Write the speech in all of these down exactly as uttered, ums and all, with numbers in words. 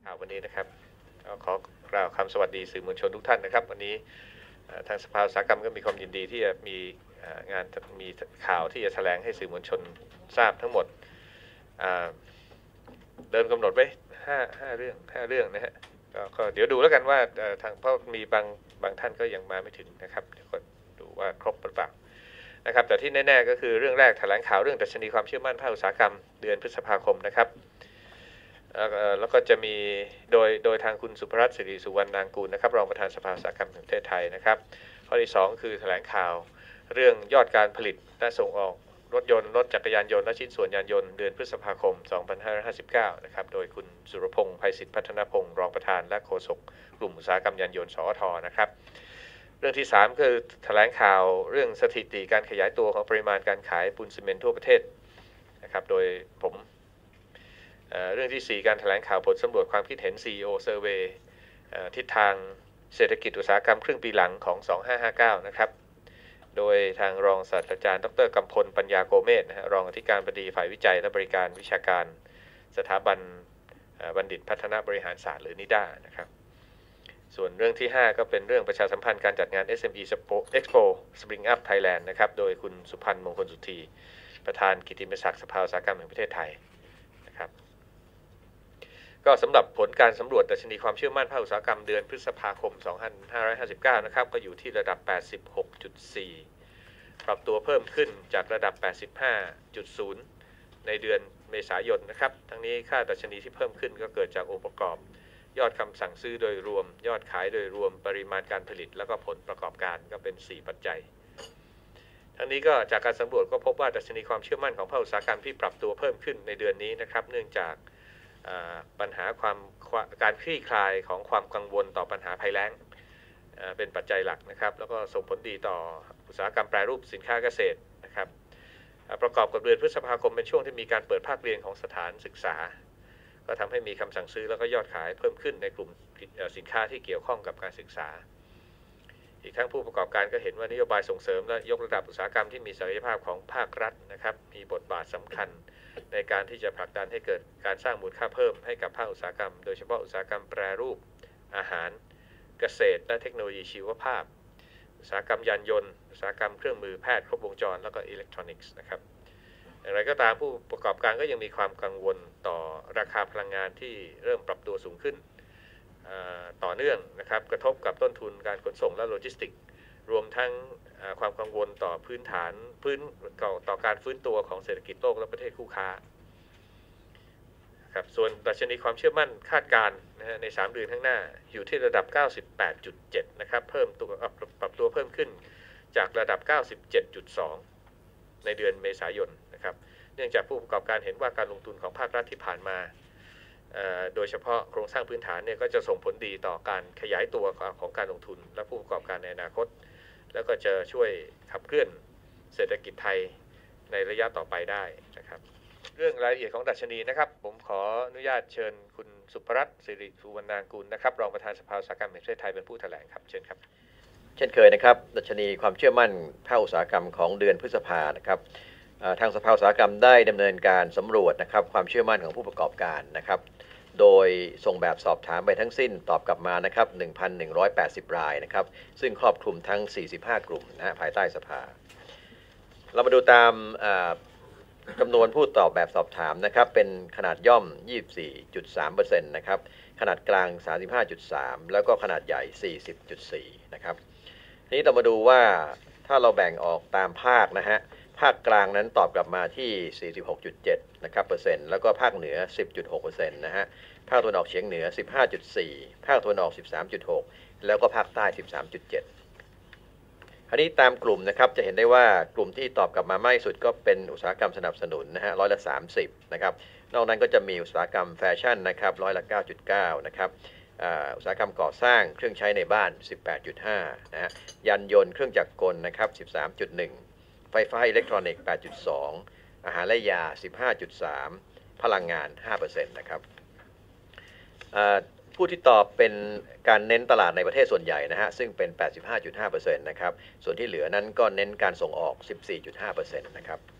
วันนี้นะครับขอกล่าวคำสวัสดีสื่อมวลชนทุกท่านนะครับวันนี้ทางสภาอุตสาหกรรมก็มีความยินดีที่จะมีงานมีข่าวที่จะแถลงให้สื่อมวลชนทราบทั้งหมดเดิมกำหนดไว้ห้าห้าเรื่องห้าเรื่องนะฮะก็เดี๋ยวดูแล้วกันว่าทางเพราะมีบางบางท่านก็ยังมาไม่ถึงนะครับเดี๋ยวก็ดูว่าครบหรือเปล่านะครับแต่ที่แน่ๆก็คือเรื่องแรกแถลงข่าวเรื่องดัชนีความเชื่อมั่นภาคอุตสาหกรรมเดือนพฤษภาคมนะครับแล้วก็จะมีโดยโดยทางคุณสุภรัตน์ สิริสุวรรณนางกูลนะครับรองประธานสภาอุตสาหกรรมแห่งประเทศไทยนะครับข้อที่สองคือแถลงข่าวเรื่องยอดการผลิตและส่งออกรถยนต์รถจักรยานยนต์และชิ้นส่วนยานยนต์เดือนพฤษภาคมสองพันห้าร้อยห้าสิบเก้านะครับโดยคุณสุรพงษ์ ไพศิษฐ์พัฒนพงศ์รองประธานและโฆษกกลุ่มอุตสาหกรรมยานยนต์สอทนะครับเรื่องที่สามคือแถลงข่าวเรื่องสถิติการขยายตัวของปริมาณการขายปูนซีเมนต์ทั่วประเทศนะครับโดยผมเรื่องที่สี่การแถลงข่าวผลสำรวจความคิดเห็น ซี อี โอ Survey ทิศทางเศรษฐกิจอุตสาหกรรมครึ่งปีหลังของสองพันห้าร้อยห้าสิบเก้านะครับโดยทางรองศาสตราจารย์ดร.กำพลปัญญาโกเมศนะฮะรองอธิการบดีฝ่ายวิจัยและบริการวิชาการสถาบันบัณฑิตพัฒนาบริหารศาสตร์หรือนิด้านะครับส่วนเรื่องที่ห้าก็เป็นเรื่องประชาสัมพันธ์การจัดงาน เอส เอ็ม อี Expo Spring Up Thailand นะครับโดยคุณสุพันธ์มงคลสุธีประธานกิตติมศักดิ์สภาอุตสาหกรรมแห่งประเทศไทยนะครับก็สำหรับผลการสำรวจดัชนีความเชื่อมั่นภาคอุตสาหกรรมเดือนพฤษภาคมสองพันห้าร้อยห้าสิบเก้านะครับก็อยู่ที่ระดับ แปดสิบหกจุดสี่ ปรับตัวเพิ่มขึ้นจากระดับ แปดสิบห้าจุดศูนย์ ในเดือนเมษายนนะครับทั้งนี้ค่าดัชนีที่เพิ่มขึ้นก็เกิดจากองค์ประกอบยอดคำสั่งซื้อโดยรวมยอดขายโดยรวมปริมาณการผลิตแล้วก็ผลประกอบการก็เป็นสี่ปัจจัยทั้งนี้ก็จากการสำรวจก็พบว่าดัชนีความเชื่อมั่นของภาคอุตสาหกรรมที่ปรับตัวเพิ่มขึ้นในเดือนนี้นะครับเนื่องจากปัญหาความการคลี่คลายของความกังวลต่อปัญหาภัยแล้งเป็นปัจจัยหลักนะครับแล้วก็ส่งผลดีต่ออุตสาหกรรมแปรรูปสินค้าเกษตรนะครับประกอบกับเดือนพฤษภาคมเป็นช่วงที่มีการเปิดภาคเรียนของสถานศึกษาก็ทำให้มีคำสั่งซื้อแล้วก็ยอดขายเพิ่มขึ้นในกลุ่มสินค้าที่เกี่ยวข้องกับการศึกษาอีกทั้งผู้ประกอบการก็เห็นว่านโยบายส่งเสริมและยกระดับอุตสาหกรรมที่มีศักยภาพของภาครัฐนะครับมีบทบาทสำคัญในการที่จะผลักดันให้เกิดการสร้างมูลค่าเพิ่มให้กับภาคอุตสาหกรรมโดยเฉพาะอุตสาหกรรมแปรรูปอาหารเกษตรและเทคโนโลยีชีวภาพอุตสาหกรรมยานยนต์อุตสาหกรรมเครื่องมือแพทย์ครบวงจรแล้วก็อิเล็กทรอนิกส์นะครับอย่างไรก็ตามผู้ประกอบการก็ยังมีความกังวลต่อราคาพลังงานที่เริ่มปรับตัวสูงขึ้นต่อเนื่องนะครับกระทบกับต้นทุนการขนส่งและโลจิสติกส์รวมทั้งความกังวลต่อพื้นฐานพื้นต่อการฟื้นตัวของเศรษฐกิจโลกและประเทศคู่ค้าครับส่วนดัชนีความเชื่อมั่นคาดการณ์นะฮะในสามเดือนข้างหน้าอยู่ที่ระดับ เก้าสิบแปดจุดเจ็ด นะครับเพิ่มตัวปรับตัวเพิ่มขึ้นจากระดับ เก้าสิบเจ็ดจุดสอง ในเดือนเมษายนนะครับเนื่องจากผู้ประกอบการเห็นว่าการลงทุนของภาครัฐที่ผ่านมาโดยเฉพาะโครงสร้างพื้นฐานเนี่ยก็จะส่งผลดีต่อการขยายตัวของการลงทุนและผู้ประกอบการในอนาคตแล้วก็จะช่วยขับเคลื่อนเศรษฐกิจไทยในระยะต่อไปได้นะครับเรื่องรายละเอียดของดัชนีนะครับผมขออนุญาตเชิญคุณสุภรัตน์ สิริสุวรรณนางกูลนะครับรองประธานสภาอุตสาหกรรมแห่งประเทศไทยเป็นผู้แถลงครับเชิญครับเช่นเคยนะครับดัชนีความเชื่อมั่นภาคอุตสาหกรรมของเดือนพฤษภานะครับทางสภาอุตสาหกรรมได้ดำเนินการสำรวจนะครับความเชื่อมั่นของผู้ประกอบการนะครับโดยส่งแบบสอบถามไปทั้งสิ้นตอบกลับมานะครับ หนึ่งพันหนึ่งร้อยแปดสิบ รายนะครับซึ่งครอบคลุมทั้งสี่สิบห้ากลุ่มนะฮะภายใต้สภาเรามาดูตามจำนวนผู้ตอบแบบสอบถามนะครับเป็นขนาดย่อม ยี่สิบสี่จุดสามเปอร์เซ็นต์ นะครับขนาดกลาง สามสิบห้าจุดสาม แล้วก็ขนาดใหญ่ สี่สิบจุดสี่ นะครับทีนี้เรามาดูว่าถ้าเราแบ่งออกตามภาคนะฮะภาคกลางนั้นตอบกลับมาที่ สี่สิบหกจุดเจ็ด นะครับเปอร์เซ็นต์แล้วก็ภาคเหนือ สิบจุดหกเปอร์เซ็นต์ นะฮะภาคตะวันออกเฉียงเหนือ สิบห้าจุดสี่ ภาคตะวันออก สิบสามจุดหก แล้วก็ภาคใต้ สิบสามจุดเจ็ด คราวนี้ตามกลุ่มนะครับจะเห็นได้ว่ากลุ่มที่ตอบกลับมามากที่สุดก็เป็นอุตสาหกรรมสนับสนุนนะฮะร้อยละสามสิบนะครับนอกนั้นก็จะมีอุตสาหกรรมแฟชั่นนะครับร้อยละ เก้าจุดเก้า นะครับอุตสาหกรรมก่อสร้างเครื่องใช้ในบ้าน สิบแปดจุดห้า นะฮะยานยนต์เครื่องจักรกลนะครับ สิบสามจุดหนึ่ง ไฟฟ้าอิเล็กทรอนิกส์ แปดจุดสอง อาหารและยา สิบห้าจุดสาม พลังงาน ห้าเปอร์เซ็นต์ นะครับผู้ที่ตอบเป็นการเน้นตลาดในประเทศส่วนใหญ่นะฮะซึ่งเป็น แปดสิบห้าจุดห้าเปอร์เซ็นต์ นะครับส่วนที่เหลือนั้นก็เน้นการส่งออก สิบสี่จุดห้าเปอร์เซ็นต์ นะครับ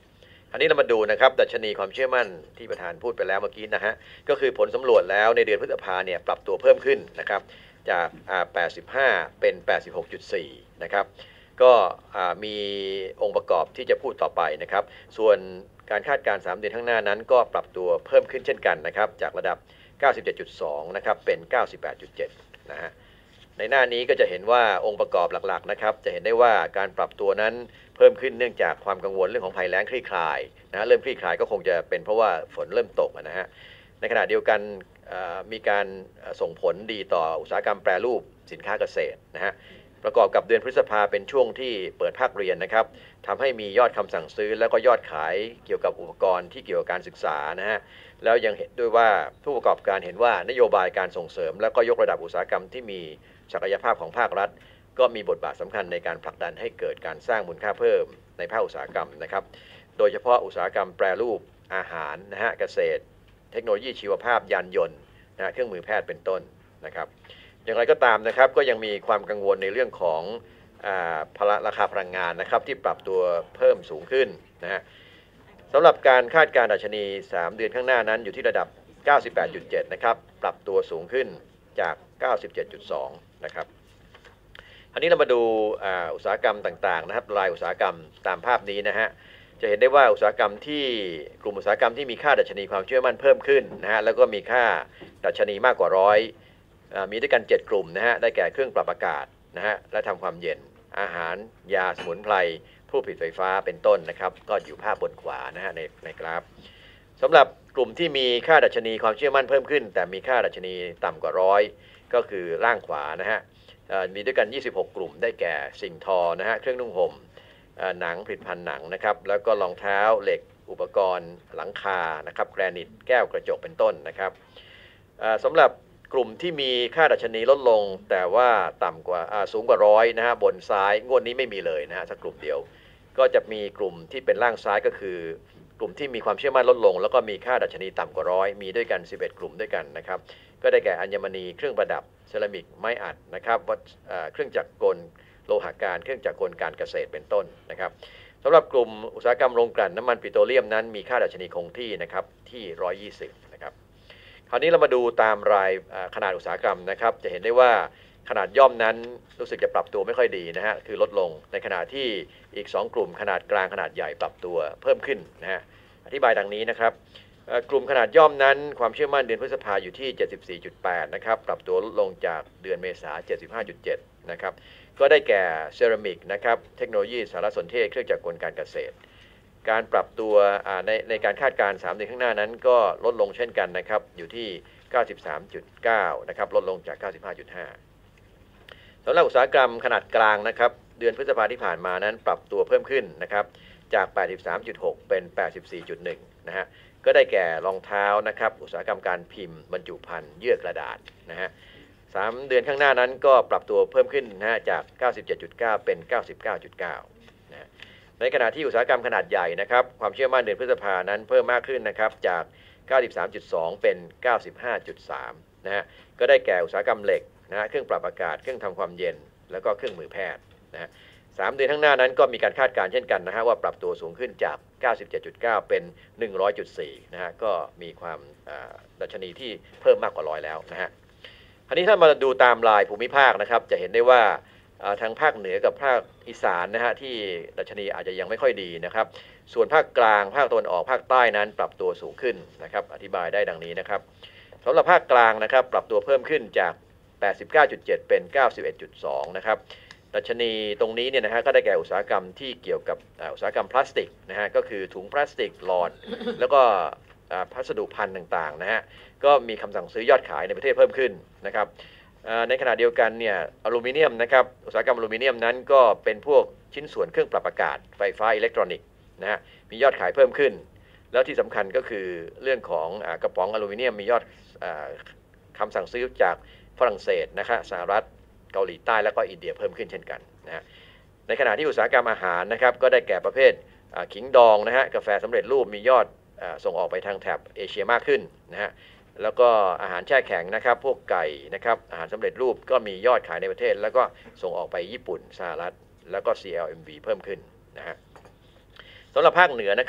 อันนี้เรามาดูนะครับดัชนีความเชื่อมั่นที่ประธานพูดไปแล้วเมื่อกี้นะฮะก็คือผลสำรวจแล้วในเดือนพฤษภาเนี่ยปรับตัวเพิ่มขึ้นนะครับจากแปดสิบห้าเป็น แปดสิบหกจุดสี่ นะครับก็มีองค์ประกอบที่จะพูดต่อไปนะครับส่วนการคาดการณ์สามเดือนข้างหน้านั้นก็ปรับตัวเพิ่มขึ้นเช่นกันนะครับจากระดับ เก้าสิบเจ็ดจุดสอง นะครับเป็น เก้าสิบแปดจุดเจ็ด นะฮะในหน้านี้ก็จะเห็นว่าองค์ประกอบหลักๆนะครับจะเห็นได้ว่าการปรับตัวนั้นเพิ่มขึ้นเนื่องจากความกังวลเรื่องของภัยแล้งคลี่คลายนะเริ่มคลี่คลายก็คงจะเป็นเพราะว่าฝนเริ่มตกนะฮะในขณะเดียวกันมีการส่งผลดีต่ออุตสาหกรรมแปรรูปสินค้าเกษตรนะฮะประกอบกับเดือนพฤษภาเป็นช่วงที่เปิดภาคเรียนนะครับทำให้มียอดคำสั่งซื้อแล้วก็ยอดขายเกี่ยวกับอุปกรณ์ที่เกี่ยวกับการศึกษานะฮะแล้วยังเห็นด้วยว่าผู้ประกอบการเห็นว่านโยบายการส่งเสริมแล้วก็ยกระดับอุตสาหกรรมที่มีศักยภาพของภาครัฐก็มีบทบาทสำคัญในการผลักดันให้เกิดการสร้างมูลค่าเพิ่มในภาคอุตสาหกรรมนะครับโดยเฉพาะอุตสาหกรรมแปรรูปอาหารนะฮะเกษตรเทคโนโลยีชีวภาพยานยนต์นะเครื่องมือแพทย์เป็นต้นนะครับอย่างไรก็ตามนะครับก็ยังมีความกังวลในเรื่องของราคาพลังงานนะครับที่ปรับตัวเพิ่มสูงขึ้นนะฮะสำหรับการคาดการณ์ดัชนีสามเดือนข้างหน้านั้นอยู่ที่ระดับ เก้าสิบแปดจุดเจ็ด นะครับปรับตัวสูงขึ้นจาก เก้าสิบเจ็ดจุดสอง นะครับอันนี้เรามาดูอุตสาหกรรมต่างๆนะครับรายอุตสาหกรรมตามภาพนี้นะฮะจะเห็นได้ว่าอุตสาหกรรมที่กลุ่มอุตสาหกรรมที่มีค่าดัชนีความเชื่อมั่นเพิ่มขึ้นนะฮะแล้วก็มีค่าดัชนีมากกว่าร้อยมีด้วยกันเจ็ดกลุ่มนะฮะได้แก่เครื่องปรับอากาศนะฮะและทำความเย็นอาหารยาสมุนไพรผู้ผลิตไฟฟ้าเป็นต้นนะครับก็อยู่ภาพบนขวานะฮะในในกราฟสำหรับกลุ่มที่มีค่าดัชนีความเชื่อมั่นเพิ่มขึ้นแต่มีค่าดัชนีต่ำกว่าร้อยก็คือล่างขวานะฮะมีด้วยกันยี่สิบหกกลุ่มได้แก่สิ่งทอนะฮะเครื่องนุ่งห่มหนังผลิตภัณฑ์หนังนะครับแล้วก็รองเท้าเหล็กอุปกรณ์หลังคานะครับแกรนิตแก้วกระจกเป็นต้นนะครับสำหรับกลุ่มที่มีค่าดัชนีลดลงแต่ว่าต่ำกว่าสูงกว่าร้อยนะฮะบนซ้ายงวดนี้ไม่มีเลยนะฮะสักกลุ่มเดียวก็จะมีกลุ่มที่เป็นล่างซ้ายก็คือกลุ่มที่มีความเชื่อมั่นลดลงแล้วก็มีค่าดัชนีต่ำกว่าร้อยมีด้วยกันสิบเอ็ดกลุ่มด้วยกันนะครับก็ได้แก่อัญมณีเครื่องประดับเซรามิกไม้อัดนะครับเครื่องจักรกลโลหะการเครื่องจักรกลการเกษตรเป็นต้นนะครับสำหรับกลุ่มอุตสาหกรรมโรงกลั่นน้ำมันปิโตรเลียมนั้นมีค่าดัชนีคงที่นะครับที่หนึ่งร้อยยี่สิบนะครับคราวนี้เรามาดูตามรายขนาดอุตสาหกรรมนะครับจะเห็นได้ว่าขนาดย่อมนั้นรู้สึกจะปรับตัวไม่ค่อยดีนะฮะคือลดลงในขณะที่อีกสองกลุ่มขนาดกลางขนาดใหญ่ปรับตัวเพิ่มขึ้นนะฮะอธิบายดังนี้นะครับกลุ่มขนาดย่อมนั้นความเชื่อมั่นเดือนพฤษภาอยู่ที่ เจ็ดสิบสี่จุดแปด นะครับปรับตัวลดลงจากเดือนเมษา เจ็ดสิบห้าจุดเจ็ด นะครับก็ได้แก่เซรามิกนะครับเทคโนโลยีสารสนเทศเครื่องจักรกลการเกษตรการปรับตัวในในการคาดการณ์สามเดือนข้างหน้านั้นก็ลดลงเช่นกันนะครับอยู่ที่ เก้าสิบสามจุดเก้า นะครับลดลงจาก เก้าสิบห้าจุดห้า สำหรับอุตสาหกรรมขนาดกลางนะครับเดือนพฤษภาที่ผ่านมานั้นปรับตัวเพิ่มขึ้นนะครับจาก แปดสิบสามจุดหก เป็น แปดสิบสี่จุดหนึ่ง นะฮะก็ได้แก่รองเท้านะครับอุตสาหกรรมการพิมพ์บรรจุภัณฑ์เยื่อกระดาษนะฮะสามเดือนข้างหน้านั้นก็ปรับตัวเพิ่มขึ้นนะฮะจาก เก้าสิบเจ็ดจุดเก้า เป็น เก้าสิบเก้าจุดเก้า นะในขณะที่อุตสาหกรรมขนาดใหญ่นะครับความเชื่อมั่นเดือนพฤษภานั้นเพิ่มมากขึ้นนะครับจาก เก้าสิบสามจุดสอง เป็น เก้าสิบห้าจุดสาม นะฮะก็ได้แก่อุตสาหกรรมเหล็กนะฮะเครื่องปรับอากาศเครื่องทำความเย็นแล้วก็เครื่องมือแพทย์นะฮะสามเดือนข้างหน้านั้นก็มีการคาดการณ์เช่นกันนะฮะว่าปรับตัวสูงขึ้นจาก เก้าสิบเจ็ดจุดเก้า เป็น หนึ่งร้อยจุดสี่ นะฮะก็มีความดัชนีที่เพิ่มมากกว่าร้อยแล้วนะฮะคราวนี้ถ้ามาดูตามรายภูมิภาคนะครับจะเห็นได้ว่าทางภาคเหนือกับภาคอีสานนะฮะที่ดัชนีอาจจะยังไม่ค่อยดีนะครับส่วนภาคกลางภาคตะวันออกภาคใต้นั้นปรับตัวสูงขึ้นนะครับอธิบายได้ดังนี้นะครับสำหรับภาคกลางนะครับปรับตัวเพิ่มขึ้นจาก แปดสิบเก้าจุดเจ็ด เป็น เก้าสิบเอ็ดจุดสอง นะครับดัชนีตรงนี้เนี่ยนะฮะก็ได้แก่อุตสาหกรรมที่เกี่ยวกับอุตสาหกรรมพลาสติกนะฮะก็คือถุงพลาสติกหลอดแล้วก็พัสดุภัณฑ์ต่างๆนะฮะก็มีคำสั่งซื้อยอดขายในประเทศเพิ่มขึ้นนะครับในขณะเดียวกันเนี่ยอลูมิเนียมนะครับอุตสาหกรรมอลูมิเนียมนั้นก็เป็นพวกชิ้นส่วนเครื่องปรับอากาศไฟฟ้าอิเล็กทรอนิกส์นะฮะมียอดขายเพิ่มขึ้นแล้วที่สำคัญก็คือเรื่องของกระป๋องอลูมิเนียมมียอดคำสั่งซื้อจากฝรั่งเศสนะครับสหรัฐเกาหลีใต้แล้วก็อินเดียเพิ่มขึ้นเช่นกันนะฮะในขณะที่อุตสาหกรรมอาหารนะครับก็ได้แก่ประเภทขิงดองนะฮะกาแฟสำเร็จรูปมียอดส่งออกไปทางแถบเอเชียมากขึ้นนะฮะแล้วก็อาหารแช่แข็งนะครับพวกไก่นะครับอาหารสำเร็จรูปก็มียอดขายในประเทศแล้วก็ส่งออกไปญี่ปุ่นสหรัฐแล้วก็ ซี แอล เอ็ม วี เพิ่มขึ้นนะฮะสำหรับภาคเหนือนะครับ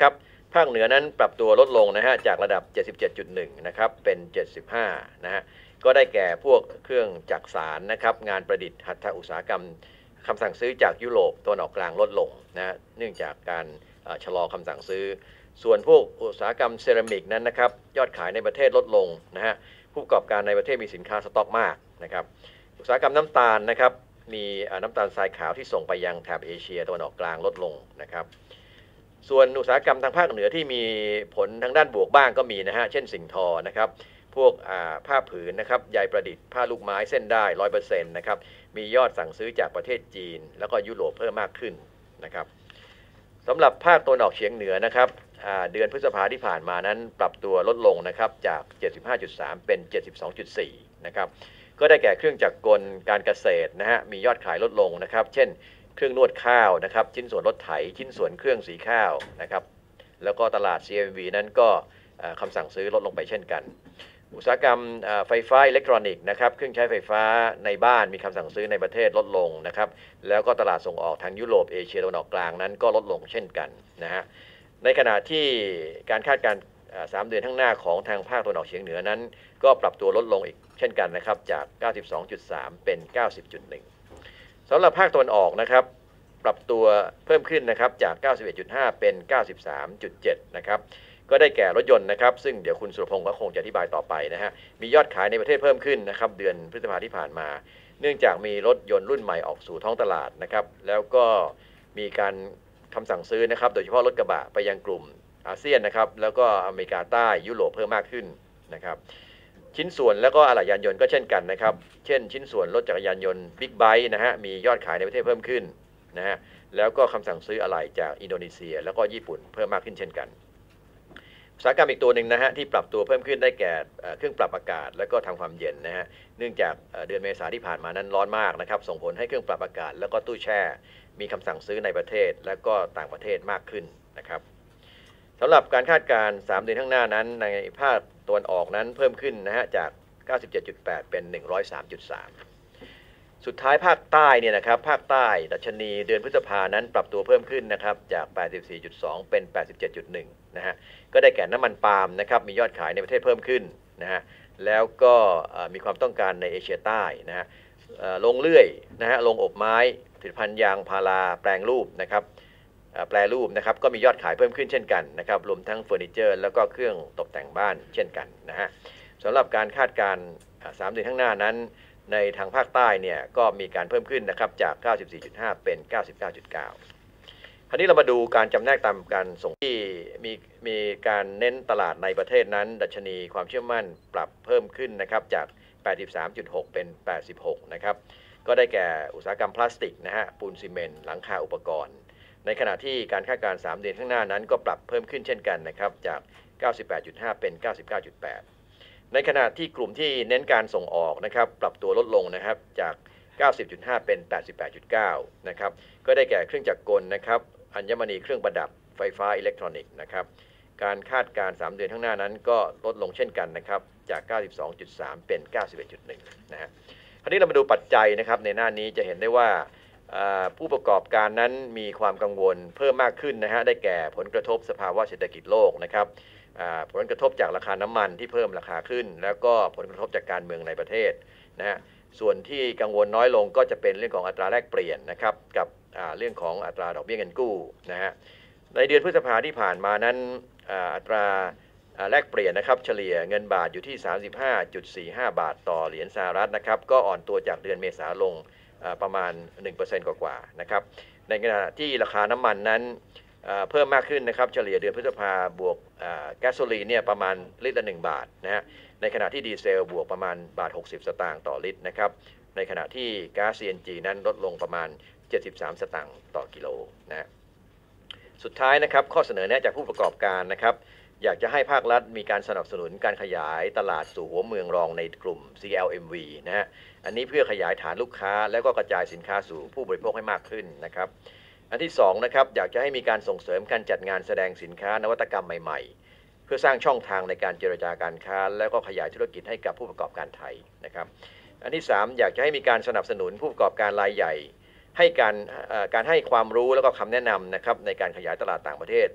ภาคเหนือนั้นปรับตัวลดลงนะฮะจากระดับ เจ็ดสิบเจ็ดจุดหนึ่ง นะครับเป็น เจ็ดสิบห้า นะฮะก็ได้แก่พวกเครื่องจักสานนะครับงานประดิษฐ์หัตถอุตสาหกรรมคำสั่งซื้อจากยุโรปตะวันออกกลางลดลงนะเนื่องจากการชะลอคำสั่งซื้อส่วนพวกอุตสาหกรรมเซรามิกนั้นนะครับยอดขายในประเทศลดลงนะฮะผู้ประกอบการในประเทศมีสินค้าสต็อกมากนะครับอุตสาหกรรมน้ำตาลนะครับมีน้ำตาลทรายขาวที่ส่งไปยังแถบเอเชียตะวันออกกลางลดลงนะครับส่วนอุตสาหกรรมทางภาคเหนือที่มีผลทางด้านบวกบ้างก็มีนะฮะเช่นสิ่งทอนะครับพวกผ้าผืนนะครับใยประดิษฐ์ผ้าลูกไม้เส้นได้ ร้อยเปอร์เซ็นต์ นะครับมียอดสั่งซื้อจากประเทศจีนแล้วก็ยุโรปเพิ่มมากขึ้นนะครับสำหรับภาคตะวันออกเฉียงเหนือนะครับเดือนพฤษภาที่ผ่านมานั้นปรับตัวลดลงนะครับจาก เจ็ดสิบห้าจุดสาม เป็น เจ็ดสิบสองจุดสี่ นะครับก็ได้แก่เครื่องจักรกลการเกษตรนะฮะมียอดขายลดลงนะครับเช่นเครื่องนวดข้าวนะครับชิ้นส่วนรถไถชิ้นส่วนเครื่องสีข้าวนะครับแล้วก็ตลาด ซี เอ็ม วี นั้นก็คำสั่งซื้อลดลงไปเช่นกันอุตสาหกรรมไฟฟ้าอิเล็กทรอนิกส์นะครับเครื่องใช้ไฟฟ้าในบ้านมีคำสั่งซื้อในประเทศลดลงนะครับแล้วก็ตลาดส่งออกทางยุโรปเอเชียตะวันออกกลางนั้นก็ลดลงเช่นกันนะฮะในขณะที่การคาดการณ์สามเดือนข้างหน้าของทางภาคตะวันออกเฉียงเหนือนั้นก็ปรับตัวลดลงอีกเช่นกันนะครับจาก เก้าสิบสองจุดสาม เป็น เก้าสิบจุดหนึ่ง สำหรับภาคตะวันออกนะครับปรับตัวเพิ่มขึ้นนะครับจาก เก้าสิบเอ็ดจุดห้า เป็น เก้าสิบสามจุดเจ็ด นะครับก็ได้แก่รถยนต์นะครับซึ่งเดี๋ยวคุณสุรพงศ์ก็คงจะอธิบายต่อไปนะฮะมียอดขายในประเทศเพิ่มขึ้นนะครับเดือนพฤษภาที่ผ่านมาเนื่องจากมีรถยนต์รุ่นใหม่ออกสู่ท้องตลาดนะครับแล้วก็มีการคำสั่งซื้อนะครับโดยเฉพาะรถกระบะไปยังกลุ่มอาเซียนนะครับแล้วก็อเมริกาใต้ยุโรปเพิ่มมากขึ้นนะครับชิ้นส่วนแล้วก็อะไหล่ยานยนต์ก็เช่นกันนะครับเช่นชิ้นส่วนรถจักรยานยนต์บิ๊กไบค์นะฮะมียอดขายในประเทศเพิ่มขึ้นนะฮะแล้วก็คำสั่งซื้ออะไหล่จากอินโดนีเซียแล้วก็ญี่ปุ่นเพิ่มมากขึ้นเช่นกันอุตสาหกรรมอีกตัวหนึ่งนะฮะที่ปรับตัวเพิ่มขึ้นได้แก่เครื่องปรับอากาศและก็ทำความเย็นนะฮะเนื่องจากเดือนเมษาที่ผ่านมานั้นร้อนมากนะครับส่งผลให้เครื่องปรับอากาศแล้วก็ตู้แช่มีคำสั่งซื้อในประเทศและก็ต่างประเทศมากขึ้นนะครับสำหรับการคาดการณ์สามเดือนข้างหน้านั้นในภาคตะวันออกนั้นเพิ่มขึ้นนะฮะจาก เก้าสิบเจ็ดจุดแปด เป็น หนึ่งร้อยสามจุดสาม สุดท้ายภาคใต้เนี่ยนะครับภาคใต้ดัชนีเดือนพฤษภานั้นปรับตัวเพิ่มขึ้นนะครับจาก แปดสิบสี่จุดสอง เป็น แปดสิบเจ็ดจุดหนึ่ง นะฮะก็ได้แก่น้ำมันปาล์มนะครับมียอดขายในประเทศเพิ่มขึ้นนะฮะแล้วก็มีความต้องการในเอเชียใต้นะฮะลงเลื่อยนะฮะลงอบไม้ผลิตภัณฑ์ยางพาราแปลงรูปนะครับแปรรูปนะครับก็มียอดขายเพิ่มขึ้นเช่นกันนะครับรวมทั้งเฟอร์นิเจอร์แล้วก็เครื่องตกแต่งบ้านเช่นกันนะฮะสำหรับการคาดการณ์สามเดือนข้างหน้านั้นในทางภาคใต้เนี่ยก็มีการเพิ่มขึ้นนะครับจาก เก้าสิบสี่จุดห้า เป็น เก้าสิบเก้าจุดเก้า คราวนี้เรามาดูการจำแนกตามการส่งที่มีมีการเน้นตลาดในประเทศนั้นดัชนีความเชื่อมั่นปรับเพิ่มขึ้นนะครับจาก แปดสิบสามจุดหก เป็น แปดสิบหก นะครับก็ได้แก่อุตสาหกรรมพลาสติกนะฮะปูนซีเมนต์หลังคาอุปกรณ์ในขณะที่การคาดการณ์สามเดือนข้างหน้านั้นก็ปรับเพิ่มขึ้นเช่นกันนะครับจาก เก้าสิบแปดจุดห้า เป็น เก้าสิบเก้าจุดแปด ในขณะที่กลุ่มที่เน้นการส่งออกนะครับปรับตัวลดลงนะครับจาก เก้าสิบจุดห้า เป็น แปดสิบแปดจุดเก้า นะครับก็ได้แก่เครื่องจักรกลนะครับอัญมณีเครื่องประดับไฟฟ้าอิเล็กทรอนิกส์นะครับการคาดการณ์สามเดือนข้างหน้านั้นก็ลดลงเช่นกันนะครับจาก เก้าสิบสองจุดสาม เป็น เก้าสิบเอ็ดจุดหนึ่ง นะฮะคราวนี้เรามาดูปัจจัยนะครับในหน้านี้จะเห็นได้ว่าผู้ประกอบการนั้นมีความกังวลเพิ่มมากขึ้นนะฮะได้แก่ผลกระทบสภาวะเศรษฐกิจโลกนะครับผลกระทบจากราคาน้ำมันที่เพิ่มราคาขึ้นแล้วก็ผลกระทบจากการเมืองในประเทศนะฮะส่วนที่กังวลน้อยลงก็จะเป็นเรื่องของอัตราแลกเปลี่ยนนะครับกับเรื่องของอัตราดอกเบี้ยเงินกู้นะฮะในเดือนพฤษภาที่ผ่านมานั้นอัตราแลกเปลี่ยนนะครับเฉลี่ยเงินบาทอยู่ที่ สามสิบห้าจุดสี่ห้า บาทต่อเหรียญสหรัฐนะครับก็อ่อนตัวจากเดือนเมษายนลงประมาณ หนึ่งเปอร์เซ็นต์ กว่าๆนะครับในขณะที่ราคาน้ำมันนั้นเพิ่มมากขึ้นนะครับเฉลี่ยเดือนพฤษภาบวกแก๊สโซลีนเนี่ยประมาณลิตรละหนึ่งบาทนะฮะในขณะที่ดีเซลบวกประมาณบาทหกสิบสตางค์ต่อลิตรนะครับในขณะที่ก๊าซ ซี เอ็น จี นั้นลดลงประมาณเจ็ดสิบสามสตางค์ต่อกิโลนะสุดท้ายนะครับข้อเสนอแนะจากผู้ประกอบการนะครับอยากจะให้ภาครัฐมีการสนับสนุนการขยายตลาดสู่หัวเมืองรองในกลุ่ม ซี แอล เอ็ม วี นะฮะอันนี้เพื่อขยายฐานลูกค้าแล้วก็กระจายสินค้าสู่ผู้บริโภคให้มากขึ้นนะครับอันที่สองนะครับอยากจะให้มีการส่งเสริมการจัดงานแสดงสินค้านวัตกรรมใหม่ๆเพื่อสร้างช่องทางในการเจรจาการค้าแล้วก็ขยายธุรกิจให้กับผู้ประกอบการไทยนะครับอันที่สามอยากจะให้มีการสนับสนุนผู้ประกอบการรายใหญ่ให้การการให้ความรู้แล้วก็คำแนะนำนะครับในการขยายตลาดต่างประเทศ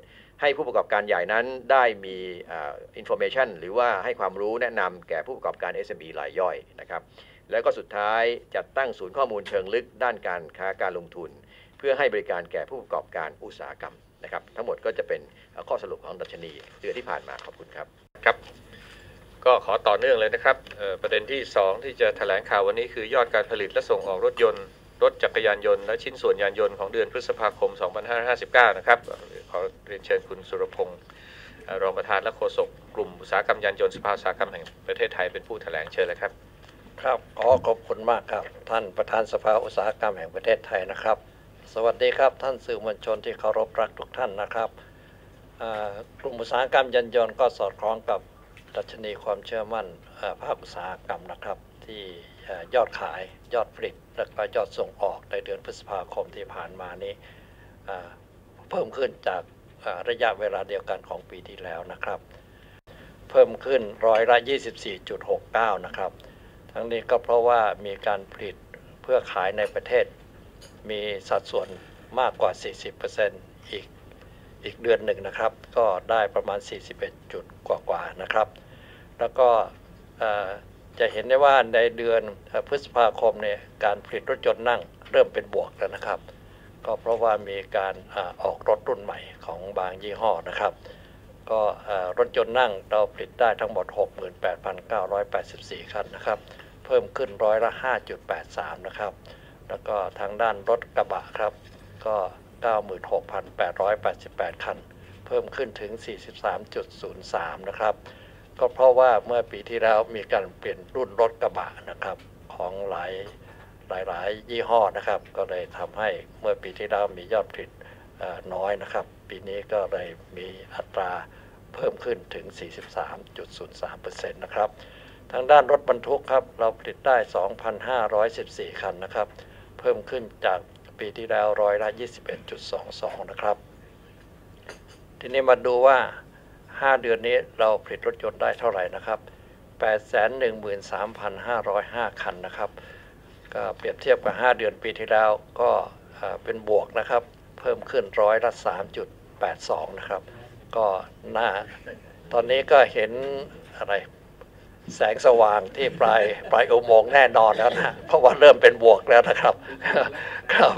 ให้ผู้ประกอบการใหญ่นั้นได้มีอินโฟเมชันหรือว่าให้ความรู้แนะนำแก่ผู้ประกอบการ เอส เอ็ม อี รายย่อยนะครับแล้วก็สุดท้ายจัดตั้งศูนย์ข้อมูลเชิงลึกด้านการค้าการลงทุนเพื่อให้บริการแก่ผู้ประกอบการอุตสาหกรรมนะครับทั้งหมดก็จะเป็นข้อสรุปของดัชนีเดือนที่ผ่านมาขอบคุณครับครับก็ขอต่อเนื่องเลยนะครับประเด็นที่สองที่จะแถลงข่าววันนี้คือยอดการผลิตและส่งออกรถยนต์รถจักรยานยนต์และชิ้นส่วนยานยนต์ของเดือนพฤษภาคมสองพันห้าร้อยห้าสิบเก้านะครับขอเรียนเชิญคุณสุรพงศ์รองประธานและโฆษกกลุ่มอุตสาหกรรมยานยนต์สภาอุตสาหกรรมแห่งประเทศไทยเป็นผู้แถลงเชิญเลยครับครับขอขอบคุณมากครับท่านประธานสภาอุตสาหกรรมแห่งประเทศไทยนะครับสวัสดีครับท่านสื่อมวลชนที่เคารพรักทุกท่านนะครับกลุ่มอุตสาหกรรมยานยนต์ก็สอดคล้องกับดัชนีความเชื่อมั่นภาคอุตสาหกรรมนะครับที่ยอดขายยอดผลิตและก็ยอดส่งออกในเดือนพฤษภาคมที่ผ่านมานี้เพิ่มขึ้นจากระยะเวลาเดียวกันของปีที่แล้วนะครับเพิ่มขึ้นร้อยละ ยี่สิบสี่จุดหกเก้า นะครับทั้งนี้ก็เพราะว่ามีการผลิตเพื่อขายในประเทศมีสัดส่วนมากกว่า สี่สิบเปอร์เซ็นต์ อีกอีกเดือนหนึ่งนะครับก็ได้ประมาณ สี่สิบเอ็ด จุดกว่าๆนะครับแล้วก็จะเห็นได้ว่าในเดือนพฤษภาคมเนี่ยการผลิตรถยนต์นั่งเริ่มเป็นบวกแล้วนะครับก็เพราะว่ามีการออกรถรุ่นใหม่ของบางยี่ห้อนะครับก็รถยนต์นั่งเราผลิตได้ทั้งหมด หกหมื่นแปดพันเก้าร้อยแปดสิบสี่ คันนะครับเพิ่มขึ้นร้อยละ ห้าจุดแปดสาม นะครับแล้วก็ทางด้านรถกระบะครับก็ เก้าหมื่นหกพันแปดร้อยแปดสิบแปด คันเพิ่มขึ้นถึง สี่สิบสามจุดศูนย์สาม นะครับก็เพราะว่าเมื่อปีที่แล้วมีการเปลี่ยนรุ่นรถกระบะนะครับของหลายหลายๆยี่ห้อนะครับก็เลยทำให้เมื่อปีที่แล้วมียอดผลิตน้อยนะครับปีนี้ก็เลยมีอัตราเพิ่มขึ้นถึง สี่สิบสามจุดศูนย์สาม เปอร์เซ็นต์ นะครับทางด้านรถบรรทุกครับเราผลิตได้ สองพันห้าร้อยสิบสี่ คันนะครับเพิ่มขึ้นจากปีที่แล้วร้อยละ ยี่สิบเอ็ดจุดสองสอง นะครับทีนี้มาดูว่าห้าเดือนนี้เราผลิตรถยนต์ได้เท่าไหร่นะครับ แปดแสนหนึ่งหมื่นสามพันห้าร้อยห้า คันนะครับก็เปรียบเทียบกับห้าเดือนปีที่แล้วก็เป็นบวกนะครับเพิ่มขึ้นร้อยละ สามจุดแปดสอง นะครับก็น่าตอนนี้ก็เห็นอะไรแสงสว่างที่ปลายปลายอุโมงค์แน่นอนแล้วนะเพราะว่าเริ่มเป็นบวกแล้วนะครับครับ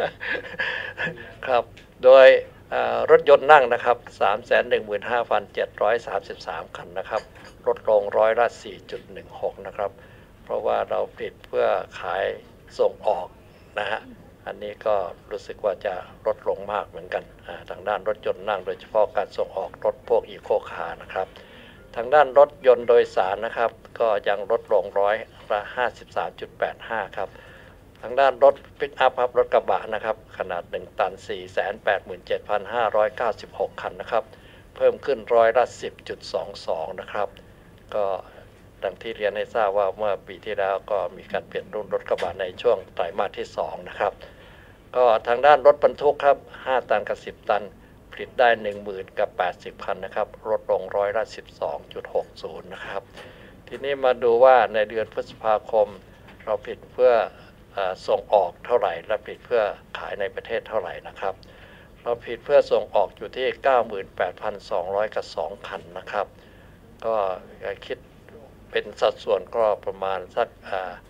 ครับโดยรถยนต์นั่งนะครับ สามแสนหนึ่งหมื่นห้าพันเจ็ดร้อยสามสิบสาม คันนะครับลดลงร้อยละ สี่จุดหนึ่งหก นะครับเพราะว่าเราผลิตเพื่อขายส่งออกนะฮะอันนี้ก็รู้สึกว่าจะลดลงมากเหมือนกันทางด้านรถยนต์นั่งโดยเฉพาะการส่งออกรถพวกอีโคคาร์นะครับทางด้านรถยนต์โดยสารนะครับก็ยังลดลงร้อยละ ห้าสิบสามจุดแปดห้า ครับทางด้านรถปิกอัพครับรถกระบะนะครับขนาดหนึ่งตัน สี่แสนแปดหมื่นเจ็ดพันห้าร้อยเก้าสิบหก คันนะครับเพิ่มขึ้นร้อยละ สิบจุดสองสอง นะครับก็ดังที่เรียนให้ทราบว่าเมื่อปีที่แล้วก็มีการเปลี่ยนรุ่นรถกระบะในช่วงไตรมาสที่สองนะครับก็ทางด้านรถบรรทุกครับห้าตันกับสิบตันผลิตได้ หนึ่งหมื่น กับแปดสิบ คันนะครับลดลงร้อยละ สิบสองจุดหกศูนย์ นะครับทีนี้มาดูว่าในเดือนพฤษภาคมเราผลิตเพื่อส่งออกเท่าไหร่และผลิตเพื่อขายในประเทศเท่าไหร่นะครับเราผลิตเพื่อส่งออกอยู่ที่ เก้าหมื่นแปดพันสองร้อย กับสอง คันนะครับก็คิดเป็นสัดส่วนก็ประมาณสัก